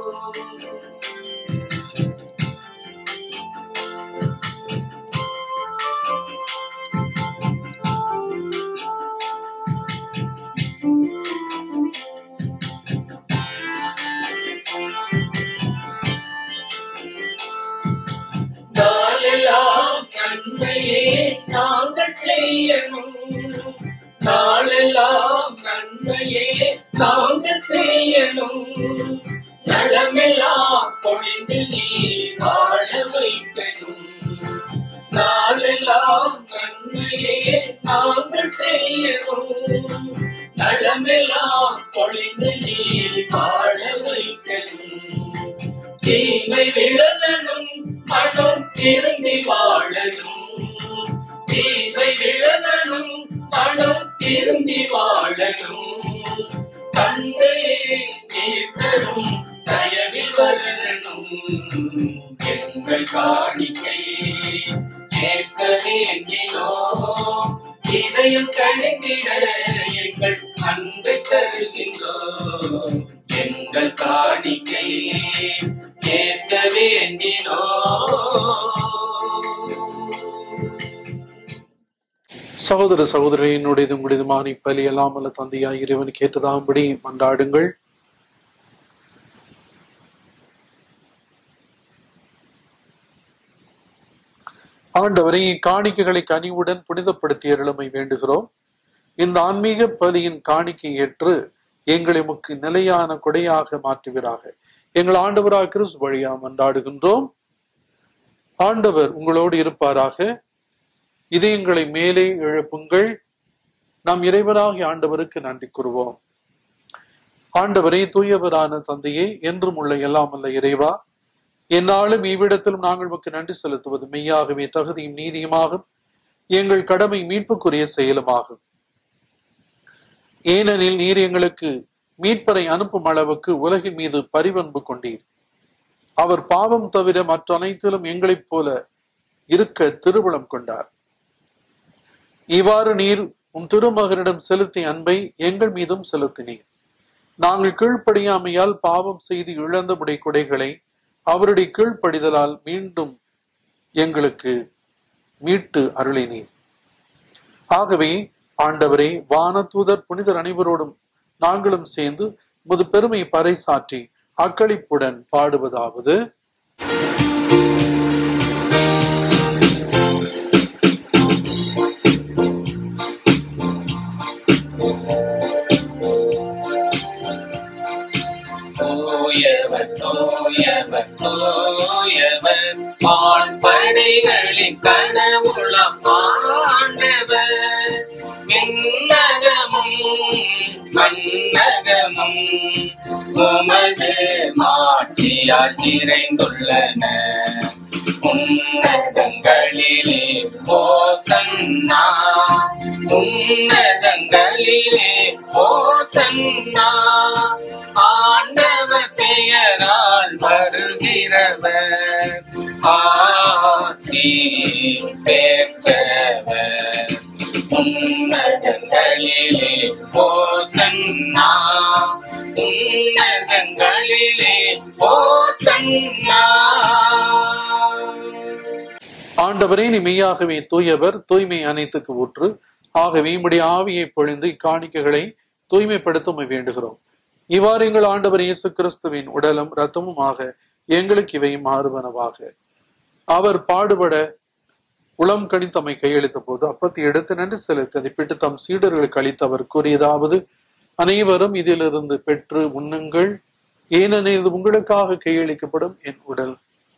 S1: நாளெல்லாம் நன்மையே நாங்கள் செய்யணும், நாளெல்லாம் நன்மையே நாங்கள் செய்யணும், நலமெல்லாம் பொழிந்து நீ வாழ வைக்கணும், நாளெல்லாம் நன்மையே நாங்கள் செய்யணும், நலமெல்லாம் பொழிந்து நீ வாழ வைக்கணும், தீமை விலகணும் மனம் திருந்தி வாழணும், தீமை விலகணும் மனம் திருந்தி வாழணும், தந்தையே நீர் தரும் தயவில் வளரணும். எங்கள் காணிக்கை கேட்க வேண்டினோம், இதயம் கணிந்திட எங்கள் அன்பை தருகின்றோம்.
S2: சகோதர சகோதரியினுடையது உங்களுடையதுமான இப்பலி எல்லாம் அல்ல தந்தையாய் இறைவனுக்கு ஏற்றதாகும்படி மன்றாடுங்கள். ஆண்டவரை காணிக்கைகளை கனிவுடன் புனிதப்படுத்திய இளமை வேண்டுகிறோம். இந்த ஆன்மீக பலியின் காணிக்கை ஏற்று எங்களை முக்கு நிலையான கொடையாக மாற்றுவீராக. எங்கள் ஆண்டவராக கிறிஸ்து வழியா மன்றாடுகின்றோம். ஆண்டவர் உங்களோடு இருப்பாராக. இதயங்களை மேலே எழுப்புங்கள். நாம் இறைவனாகிய ஆண்டவருக்கு நன்றி கூறுவோம். ஆண்டவரே, தூயவரான தந்தையே, என்றும் உள்ள எல்லாம் அல்ல இறைவா, என்னாலும் இவ்விடத்திலும் நாங்கள் உமக்கு நன்றி செலுத்துவது மெய்யாகவே தகுதியும் நீதியுமாகும், எங்கள் கடமை மீட்புக்குரிய செயலுமாகும். ஏனெனில் நீர் எங்களுக்கு மீட்பரை அனுப்பும் அளவுக்கு உலகின் மீது பரிவன்பு கொண்டீர். அவர் பாவம் தவிர மற்ற அனைத்திலும் எங்களைப் போல இருக்க திருவுளம் கொண்டார். இவ்வாறு நீர் உம் திருமகனிடம் செலுத்திய அன்பை எங்கள் மீதும் செலுத்தினீர். நாங்கள் கீழ்ப்படியாமையால் பாவம் செய்து இழந்தபுடைய கொடைகளை அவருடைய கீழ்ப்படிதலால் மீண்டும் எங்களுக்கு மீட்டு அருளினீர். ஆகவே ஆண்டவரே, வானதூதர் புனிதர் அனைவரோடும் நாங்களும் சேர்ந்து முது பெருமை பறைசாற்றி அக்களிப்புடன் பாடுவதாவது:
S1: தூயவர் தூயவர் தூயவர் வான்படைகளின் கடவுளம் ஆண்டவர். விண்ணகமும் மண்ணகமும் உமது மாட்சியால் நிறைந்துள்ளன. உன்னதங்களிலே ஓசன்னா, உன்னதங்களிலே ஓசன்னா. ஆண்டவர் பெயரால் வருகிறவர் ஆசி பெற்றவர். உன்னதங்களிலே ஓசன்னா, உன்னதங்களிலே ஓசன்னா.
S2: ஆண்டவரே, நீ மெய்யாகவே தூயவர், தூய்மை அனைத்துக்கு ஊற்று. ஆகவே உம்முடைய ஆவியை பொழிந்து இக்காணிக்கைகளை தூய்மைப்படுத்த வேண்டுகிறோம். இவ்வாறு எங்கள் ஆண்டவர் இயேசு கிறிஸ்துவின் உடலும் இரத்தமும் ஆக எங்களுக்கு இவை மாறுவனவாக. அவர் பாடுபட உளம் கணித்தம்மை கையளித்த போது அப்பத்தை எடுத்து நன்றி செலுத்தி அதை பிட்டு தம் சீடர்களுக்கு அளித்தவர் கூறியதாவது: அனைவரும் இதிலிருந்து பெற்று உண்ணுங்கள், ஏனெனில் இது உங்களுக்காக கையளிக்கப்படும் என் உடல்.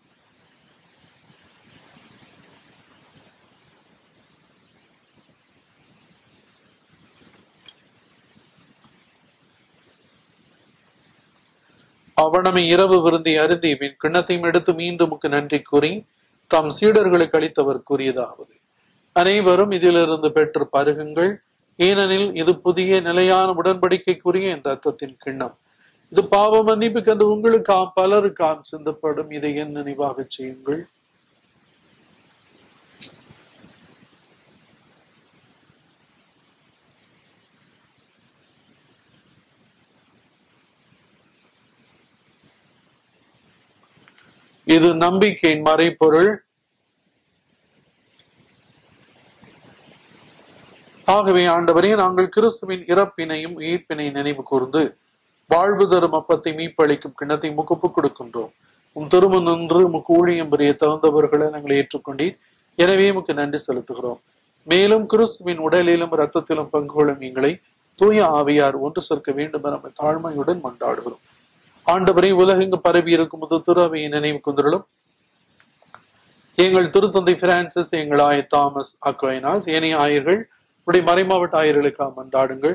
S2: அவனமை இரவு விருந்தை அருந்தி பின் கிண்ணத்தையும் எடுத்து மீண்டும் நன்றி கூறி தம் சீடர்களுக்கு அளித்தவர் கூறியதாவது: அனைவரும் இதிலிருந்து பெற்று பருகுங்கள், ஏனெனில் இது புதிய நிலையான உடன்படிக்கைக்குரிய என் ரத்தத்தின் கிண்ணம். இது பாவ மன்னிப்புக்கு அந்த உங்களுக்காம் பலருக்காம் சிந்தப்படும். இதை என் நினைவாக செய்யுங்கள். இது நம்பிக்கையின் மறைபொருள். ஆகவே ஆண்டவரே, நாங்கள் கிறிஸ்துவின் இறப்பினையும் உயிர்ப்பினை நினைவு கூர்ந்து வாழ்வு தரும் அப்பத்தை மீப்பளிக்கும் கிண்ணத்தை முகப்பு கொடுக்கின்றோம். உம் திரும்ப நின்று உமக்கு ஊழியம் புரிய தகுந்தவர்களை நாங்கள் ஏற்றுக்கொண்டீர். எனவே உமக்கு நன்றி செலுத்துகிறோம். மேலும் கிறிஸ்துவின் உடலிலும் இரத்தத்திலும் பங்கு கொள்ளும் எங்களை தூய ஆவியார் ஒன்று சேர்க்க வேண்டும் என நம்ம தாழ்மையுடன் மன்றாடுகிறோம். ஆண்டவரை, உலகெங்கு பரவி இருக்கும் முது திருவையை நினைவு கொண்டிருளும். எங்கள் திருத்தந்தை பிரான்சிஸ், எங்கள் ஆயர் தாமஸ் அக்வைனாஸ், ஏனைய ஆயர்கள், உடைய மறைமாவட்ட ஆயர்களுக்காக மன்றாடுங்கள்.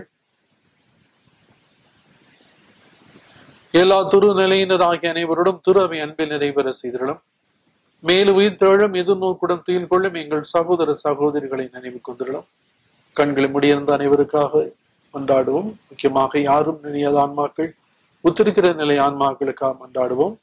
S2: எல்லா துரு நிலையினர் ஆகிய அனைவரோடும் திரு அவை அன்பில் நிறைவேற செய்திருளும். மேலும் உயிர் தேழும் எதிர்நோக்குடன் துயில் கொள்ளும் எங்கள் சகோதர சகோதரிகளை நினைவு கொண்டிருளும். கண்களை முடியிருந்த அனைவருக்காக கொண்டாடுவோம். முக்கியமாக யாரும் நினையாத ஆன்மாக்கள், உத்திருக்கிற நிலை ஆன்மாக்களுக்காக கொண்டாடுவோம்.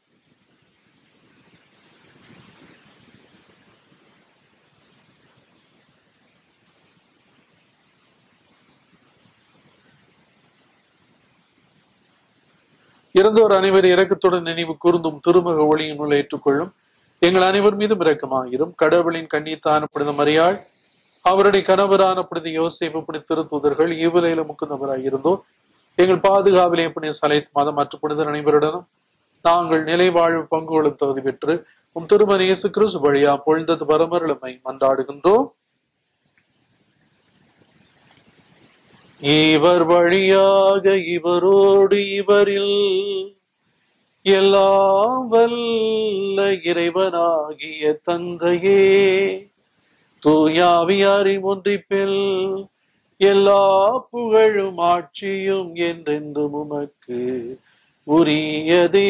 S2: இறந்தோர் அனைவர் இரக்கத்துடன் நினைவு கூர்ந்தும் திருமுக ஒளியினுள் ஏற்றுக்கொள்ளும். எங்கள் அனைவர் மீதும் இரக்கமாயிரும். கடவுளின் கண்ணீர் தானப்படுத்த மரியாள், அவருடைய கணவரான புனித யோசேப்பு புனித திருத்தூதர்கள் இவ்விலையில முக்குந்தவராய் இருந்தோம். எங்கள் பாதுகாவலே புனித சலைத் மாதம் மற்ற புனிதர் அனைவருடனும் நாங்கள் நிலை வாழ்வு பங்குகளும் தகுதி பெற்று உம் திருமண இயேசு கிறிஸ்து வழியா பொழுந்தது பரமருளமை மன்றாடுகின்றோம். இவர் வழியாக இவரோடு இவரில் எல்லாம் வல்ல இறைவனாகிய தந்தையே, தூயாவியாரின் ஒன்றிப்பில் எல்லா புகழும் ஆட்சியும் என்றென்றும் உமக்கு உரியதே.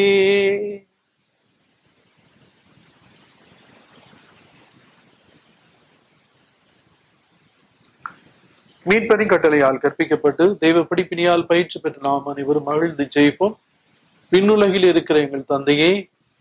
S2: மீட்பரின் கட்டளையால் கற்பிக்கப்பட்டு தெய்வ படிப்பினியால் பயிற்சி பெற்ற நாம் அனைவரும் மகிழ்ந்து ஜெயிப்போம். விண்ணுலகில் இருக்கிற எங்கள் தந்தையே,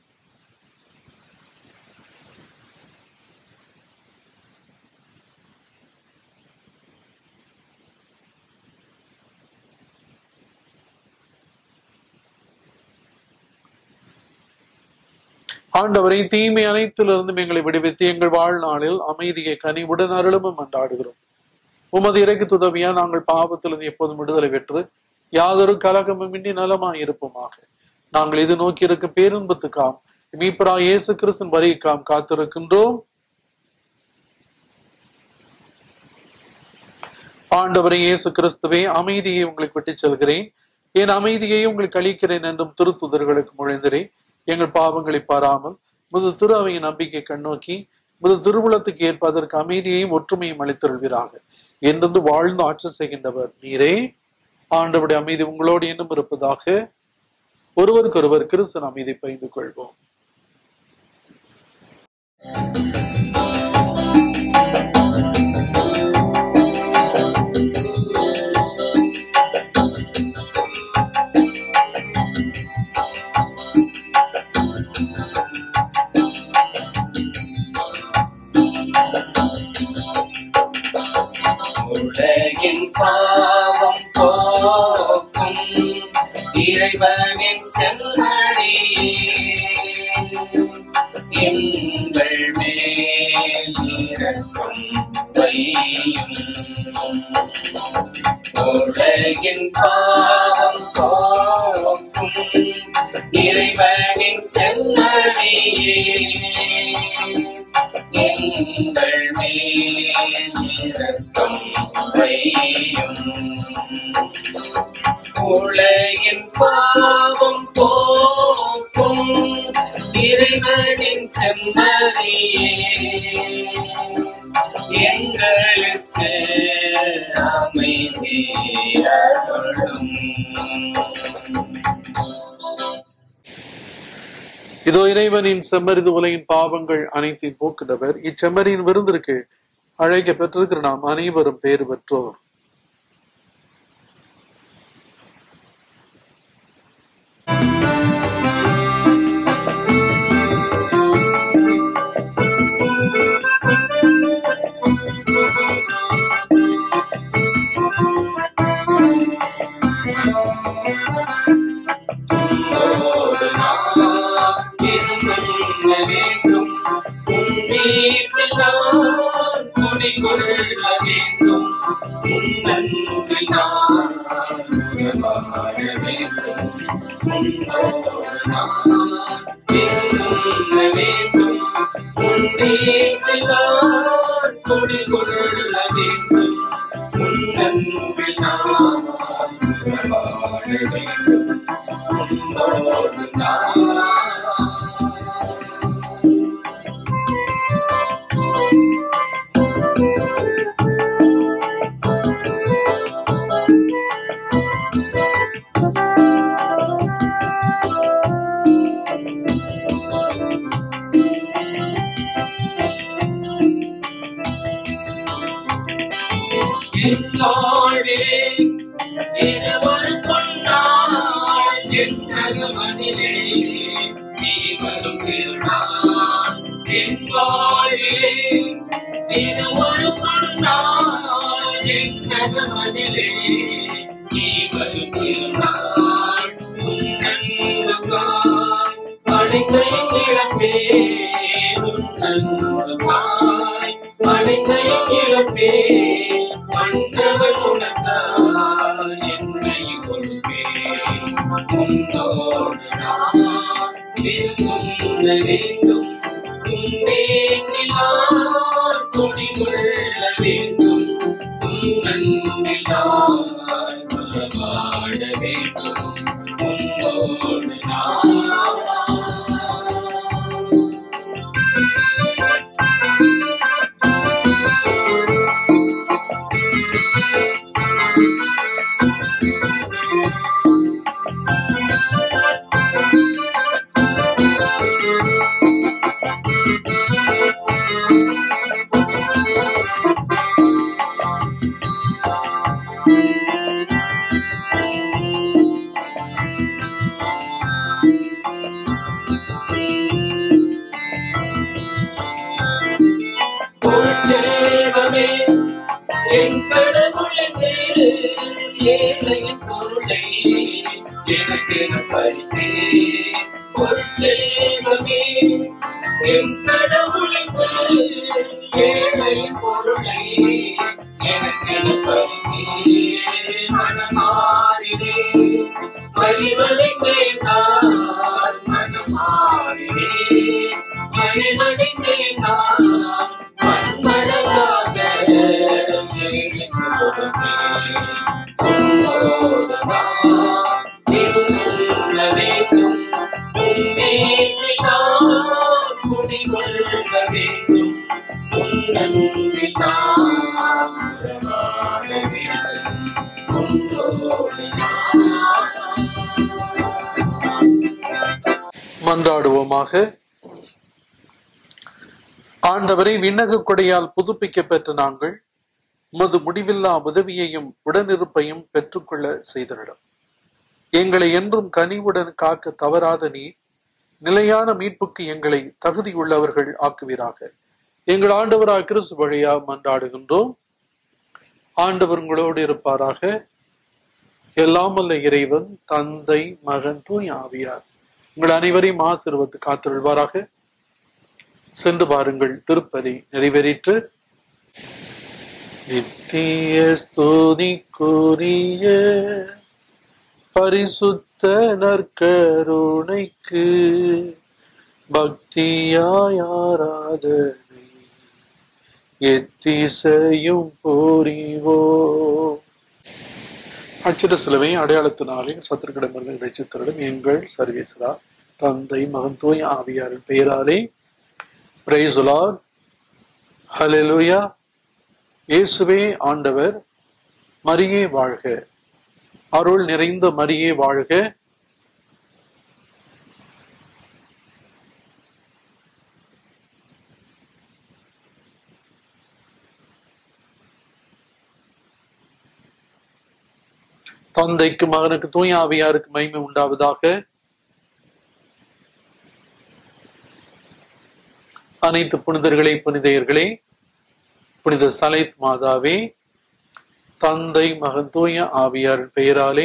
S2: ஆண்டவரை தீமை அனைத்திலிருந்தும் எங்களை விடுவித்து எங்கள் வாழ்நாளில் அமைதியை கனிவுடன் அருளும் மன்றாடுகிறோம். உமது இறைக்கு துதவியா நாங்கள் பாவத்திலிருந்து எப்போதும் விடுதலை பெற்று யாதொரு கலகமுமின்றி நலமாய் இருப்போமாக. நாங்கள் இது நோக்கி இருக்க பேருன்பத்துக்காம் மீட்பரா இயேசு கிறிஸ்துவின் வருகைக்காம் காத்திருக்கின்றோம். ஆண்டவரை இயேசு கிறிஸ்துவே, அமைதியை உங்களுக்கு விட்டுச் செல்கிறேன், என் அமைதியை உங்களுக்கு அளிக்கிறேன் என்றும் திருத்துதர்களுக்கு முழைந்தரே. எங்கள் பாவங்களை பாராமல் முது திரு அவையின் நம்பிக்கை கண்ணோக்கி முது திருவுளத்துக்கு ஏற்ப அதற்கு அமைதியையும் ஒற்றுமையும் அளித்தருள்வீராக. என்றென்று வாழ்ந்து ஆட்சி செய்கின்றவர் நீரே. ஆண்டவருடைய அமைதி உங்களோடு இன்னும் இருப்பதாக. ஒருவருக்கொருவர் கிறிஸ்தன் அமைதி பகிர்ந்து கொள்வோம்.
S1: உலகின் பாவம் போக்கும் இறைவனின் செம்மறியே, எங்கள் மேல் இரக்கம் வையும். உலகின் பாவம் போக்கும் இறைவனின் செம்மறியே, எங்கள் மேல் இரக்கம் வையும். உலகின் பாவம் போக்கும் இறைவனின் செம்மறியே, எங்களுக்கு அமைதி அருளும்.
S2: இதோ இறைவனின் செம்மறிது உலகின் பாவங்கள் அனைத்தையும் போக்குகிறவர். இச்செம்மறியின் விருந்திற்கு அழைக்க பெற்றிருக்கிற நாம் அனைவரும் பேறு பெற்றோர்.
S1: வேண்டும் உன்மீட்பில் நான் குடிகொள்ள வேண்டும், உன்னன்பில் நான் உறவாட வேண்டும். உன்னோடு நான் இருந்துள்ள வேண்டும், உன்மீட்பில் நான் குடிகொள்ள வேண்டும், உன்னன்பில் நான் உறவாட வேண்டும். உன்னோடு நான் என்னோடிலே இது ஒரு பொன்னாள், என்னகமதிலே நீ வரும் திருநாள். என்னோடிலே இது ஒரு பொன்னாள், என்னகமதிலே நீ வரும் திருநாள். உன்னன்புக்காய் பணிந்தை இழப்பே, உன்னன்புக்காய் பணிந்தை இழப்பே, மன்னவன் உனக்காய் என்னை கொடுப்பேன். உன்னோடு நான் விருந்துண்ண வேண்டும். உன் வீட்டில் நான் குடிகொள்ள வேண்டும். உன் அன்பில் நான் உறவாட வேண்டும். உன்னோடு நான் பொருட்சேவமே என் கடவுள் என்று ஏழையின் பொருளை எனக்கென பறித்தே. பொருட்சேவமே என் கடவுள் என்று ஏழையின் பொருளை எனக்கென பறித்தே. மனமாறினே பரிவடைந்தேன் நான். மனமாறினே பரிவடைந்தேன் நான். மண்மணமாக உன்னோடு நான் விருந்துண்ண வேண்டும். உன் வீட்டில் நான் குடிகொள்ள வேண்டும். உன் அன்பில் நான் உறவாட வேண்டும். உன்னோடு நான்.
S2: மன்றாடுவோமாக. ஆண்டவரை, விண்ணக கொடையால் புதுப்பிக்க பெற்ற நாங்கள் உமது முடிவில்லா உதவியையும் உடனிருப்பையும் பெற்றுக்கொள்ள செய்தரிடம். எங்களை என்றும் கனிவுடன் காக்க தவறாத நீர் நிலையான மீட்புக்கு எங்களை தகுதியுள்ளவர்கள் ஆக்குவீராக. எங்கள் ஆண்டவராக கிறிஸ்து வழியா மன்றாடுகின்றோம். ஆண்டவர் உங்களோடு இருப்பாராக. எல்லாம் வல்ல இறைவன் தந்தை, மகன், தூய் ஆவியார் உங்கள் அனைவரையும் ஆசீர்வதித்து காத்திருள்வாராக. சென்று பாருங்கள், திருப்பதி நிறைவேறிற்று. நித்திய ஸ்துதிக்குரிய பரிசுத்த நற்கருணைக்கு பக்தியாய் ஆராதனை எத்திசையும் புரிவோம். அச்சிட சிலுவை அடையாளத்தினாலே சத்துருக்கிடமிருந்து இறைச்சித்தரிடம் எங்கள் சர்வேஸ்வரா தந்தை, மகன், தூய் ஆவியாரின் பெயராலே. Praise the Lord. Hallelujah. இயேசுவே ஆண்டவர். மரியே வாழ்க. அருள் நிறைந்த மரியே வாழ்க. தந்தைக்கு, மகனுக்கு, தூய ஆவியாருக்கு மகிமை உண்டாவதாக. அனைத்து புனிதர்களே, புனிதையர்களே, புனித சலைத் மாதாவே, தந்தை, மகன், தூய ஆவியாரின் பெயராலே.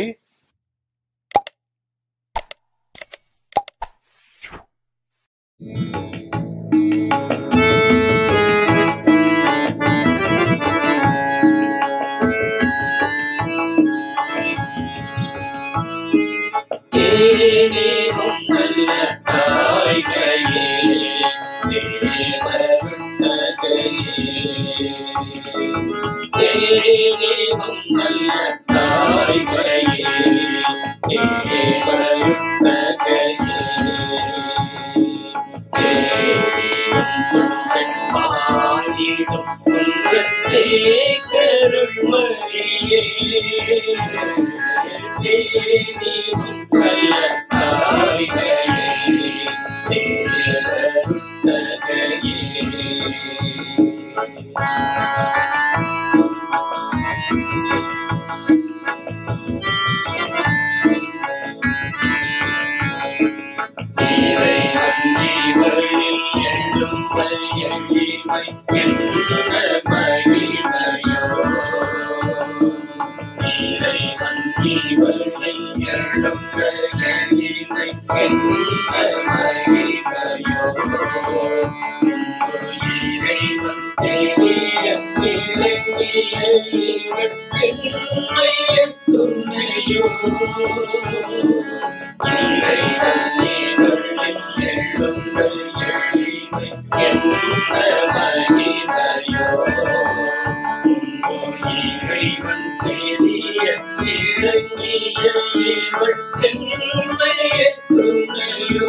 S1: இறைவன் இவள் என்னைய துணையோ இறைவன் இவளின் எழுந்த எளிமை என்ன மகிமையோ உன்னோ இறைவன் பெரிய இறங்கிய இவள் என்னைய துணையோ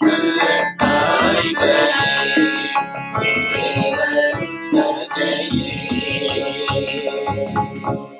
S2: Yeah.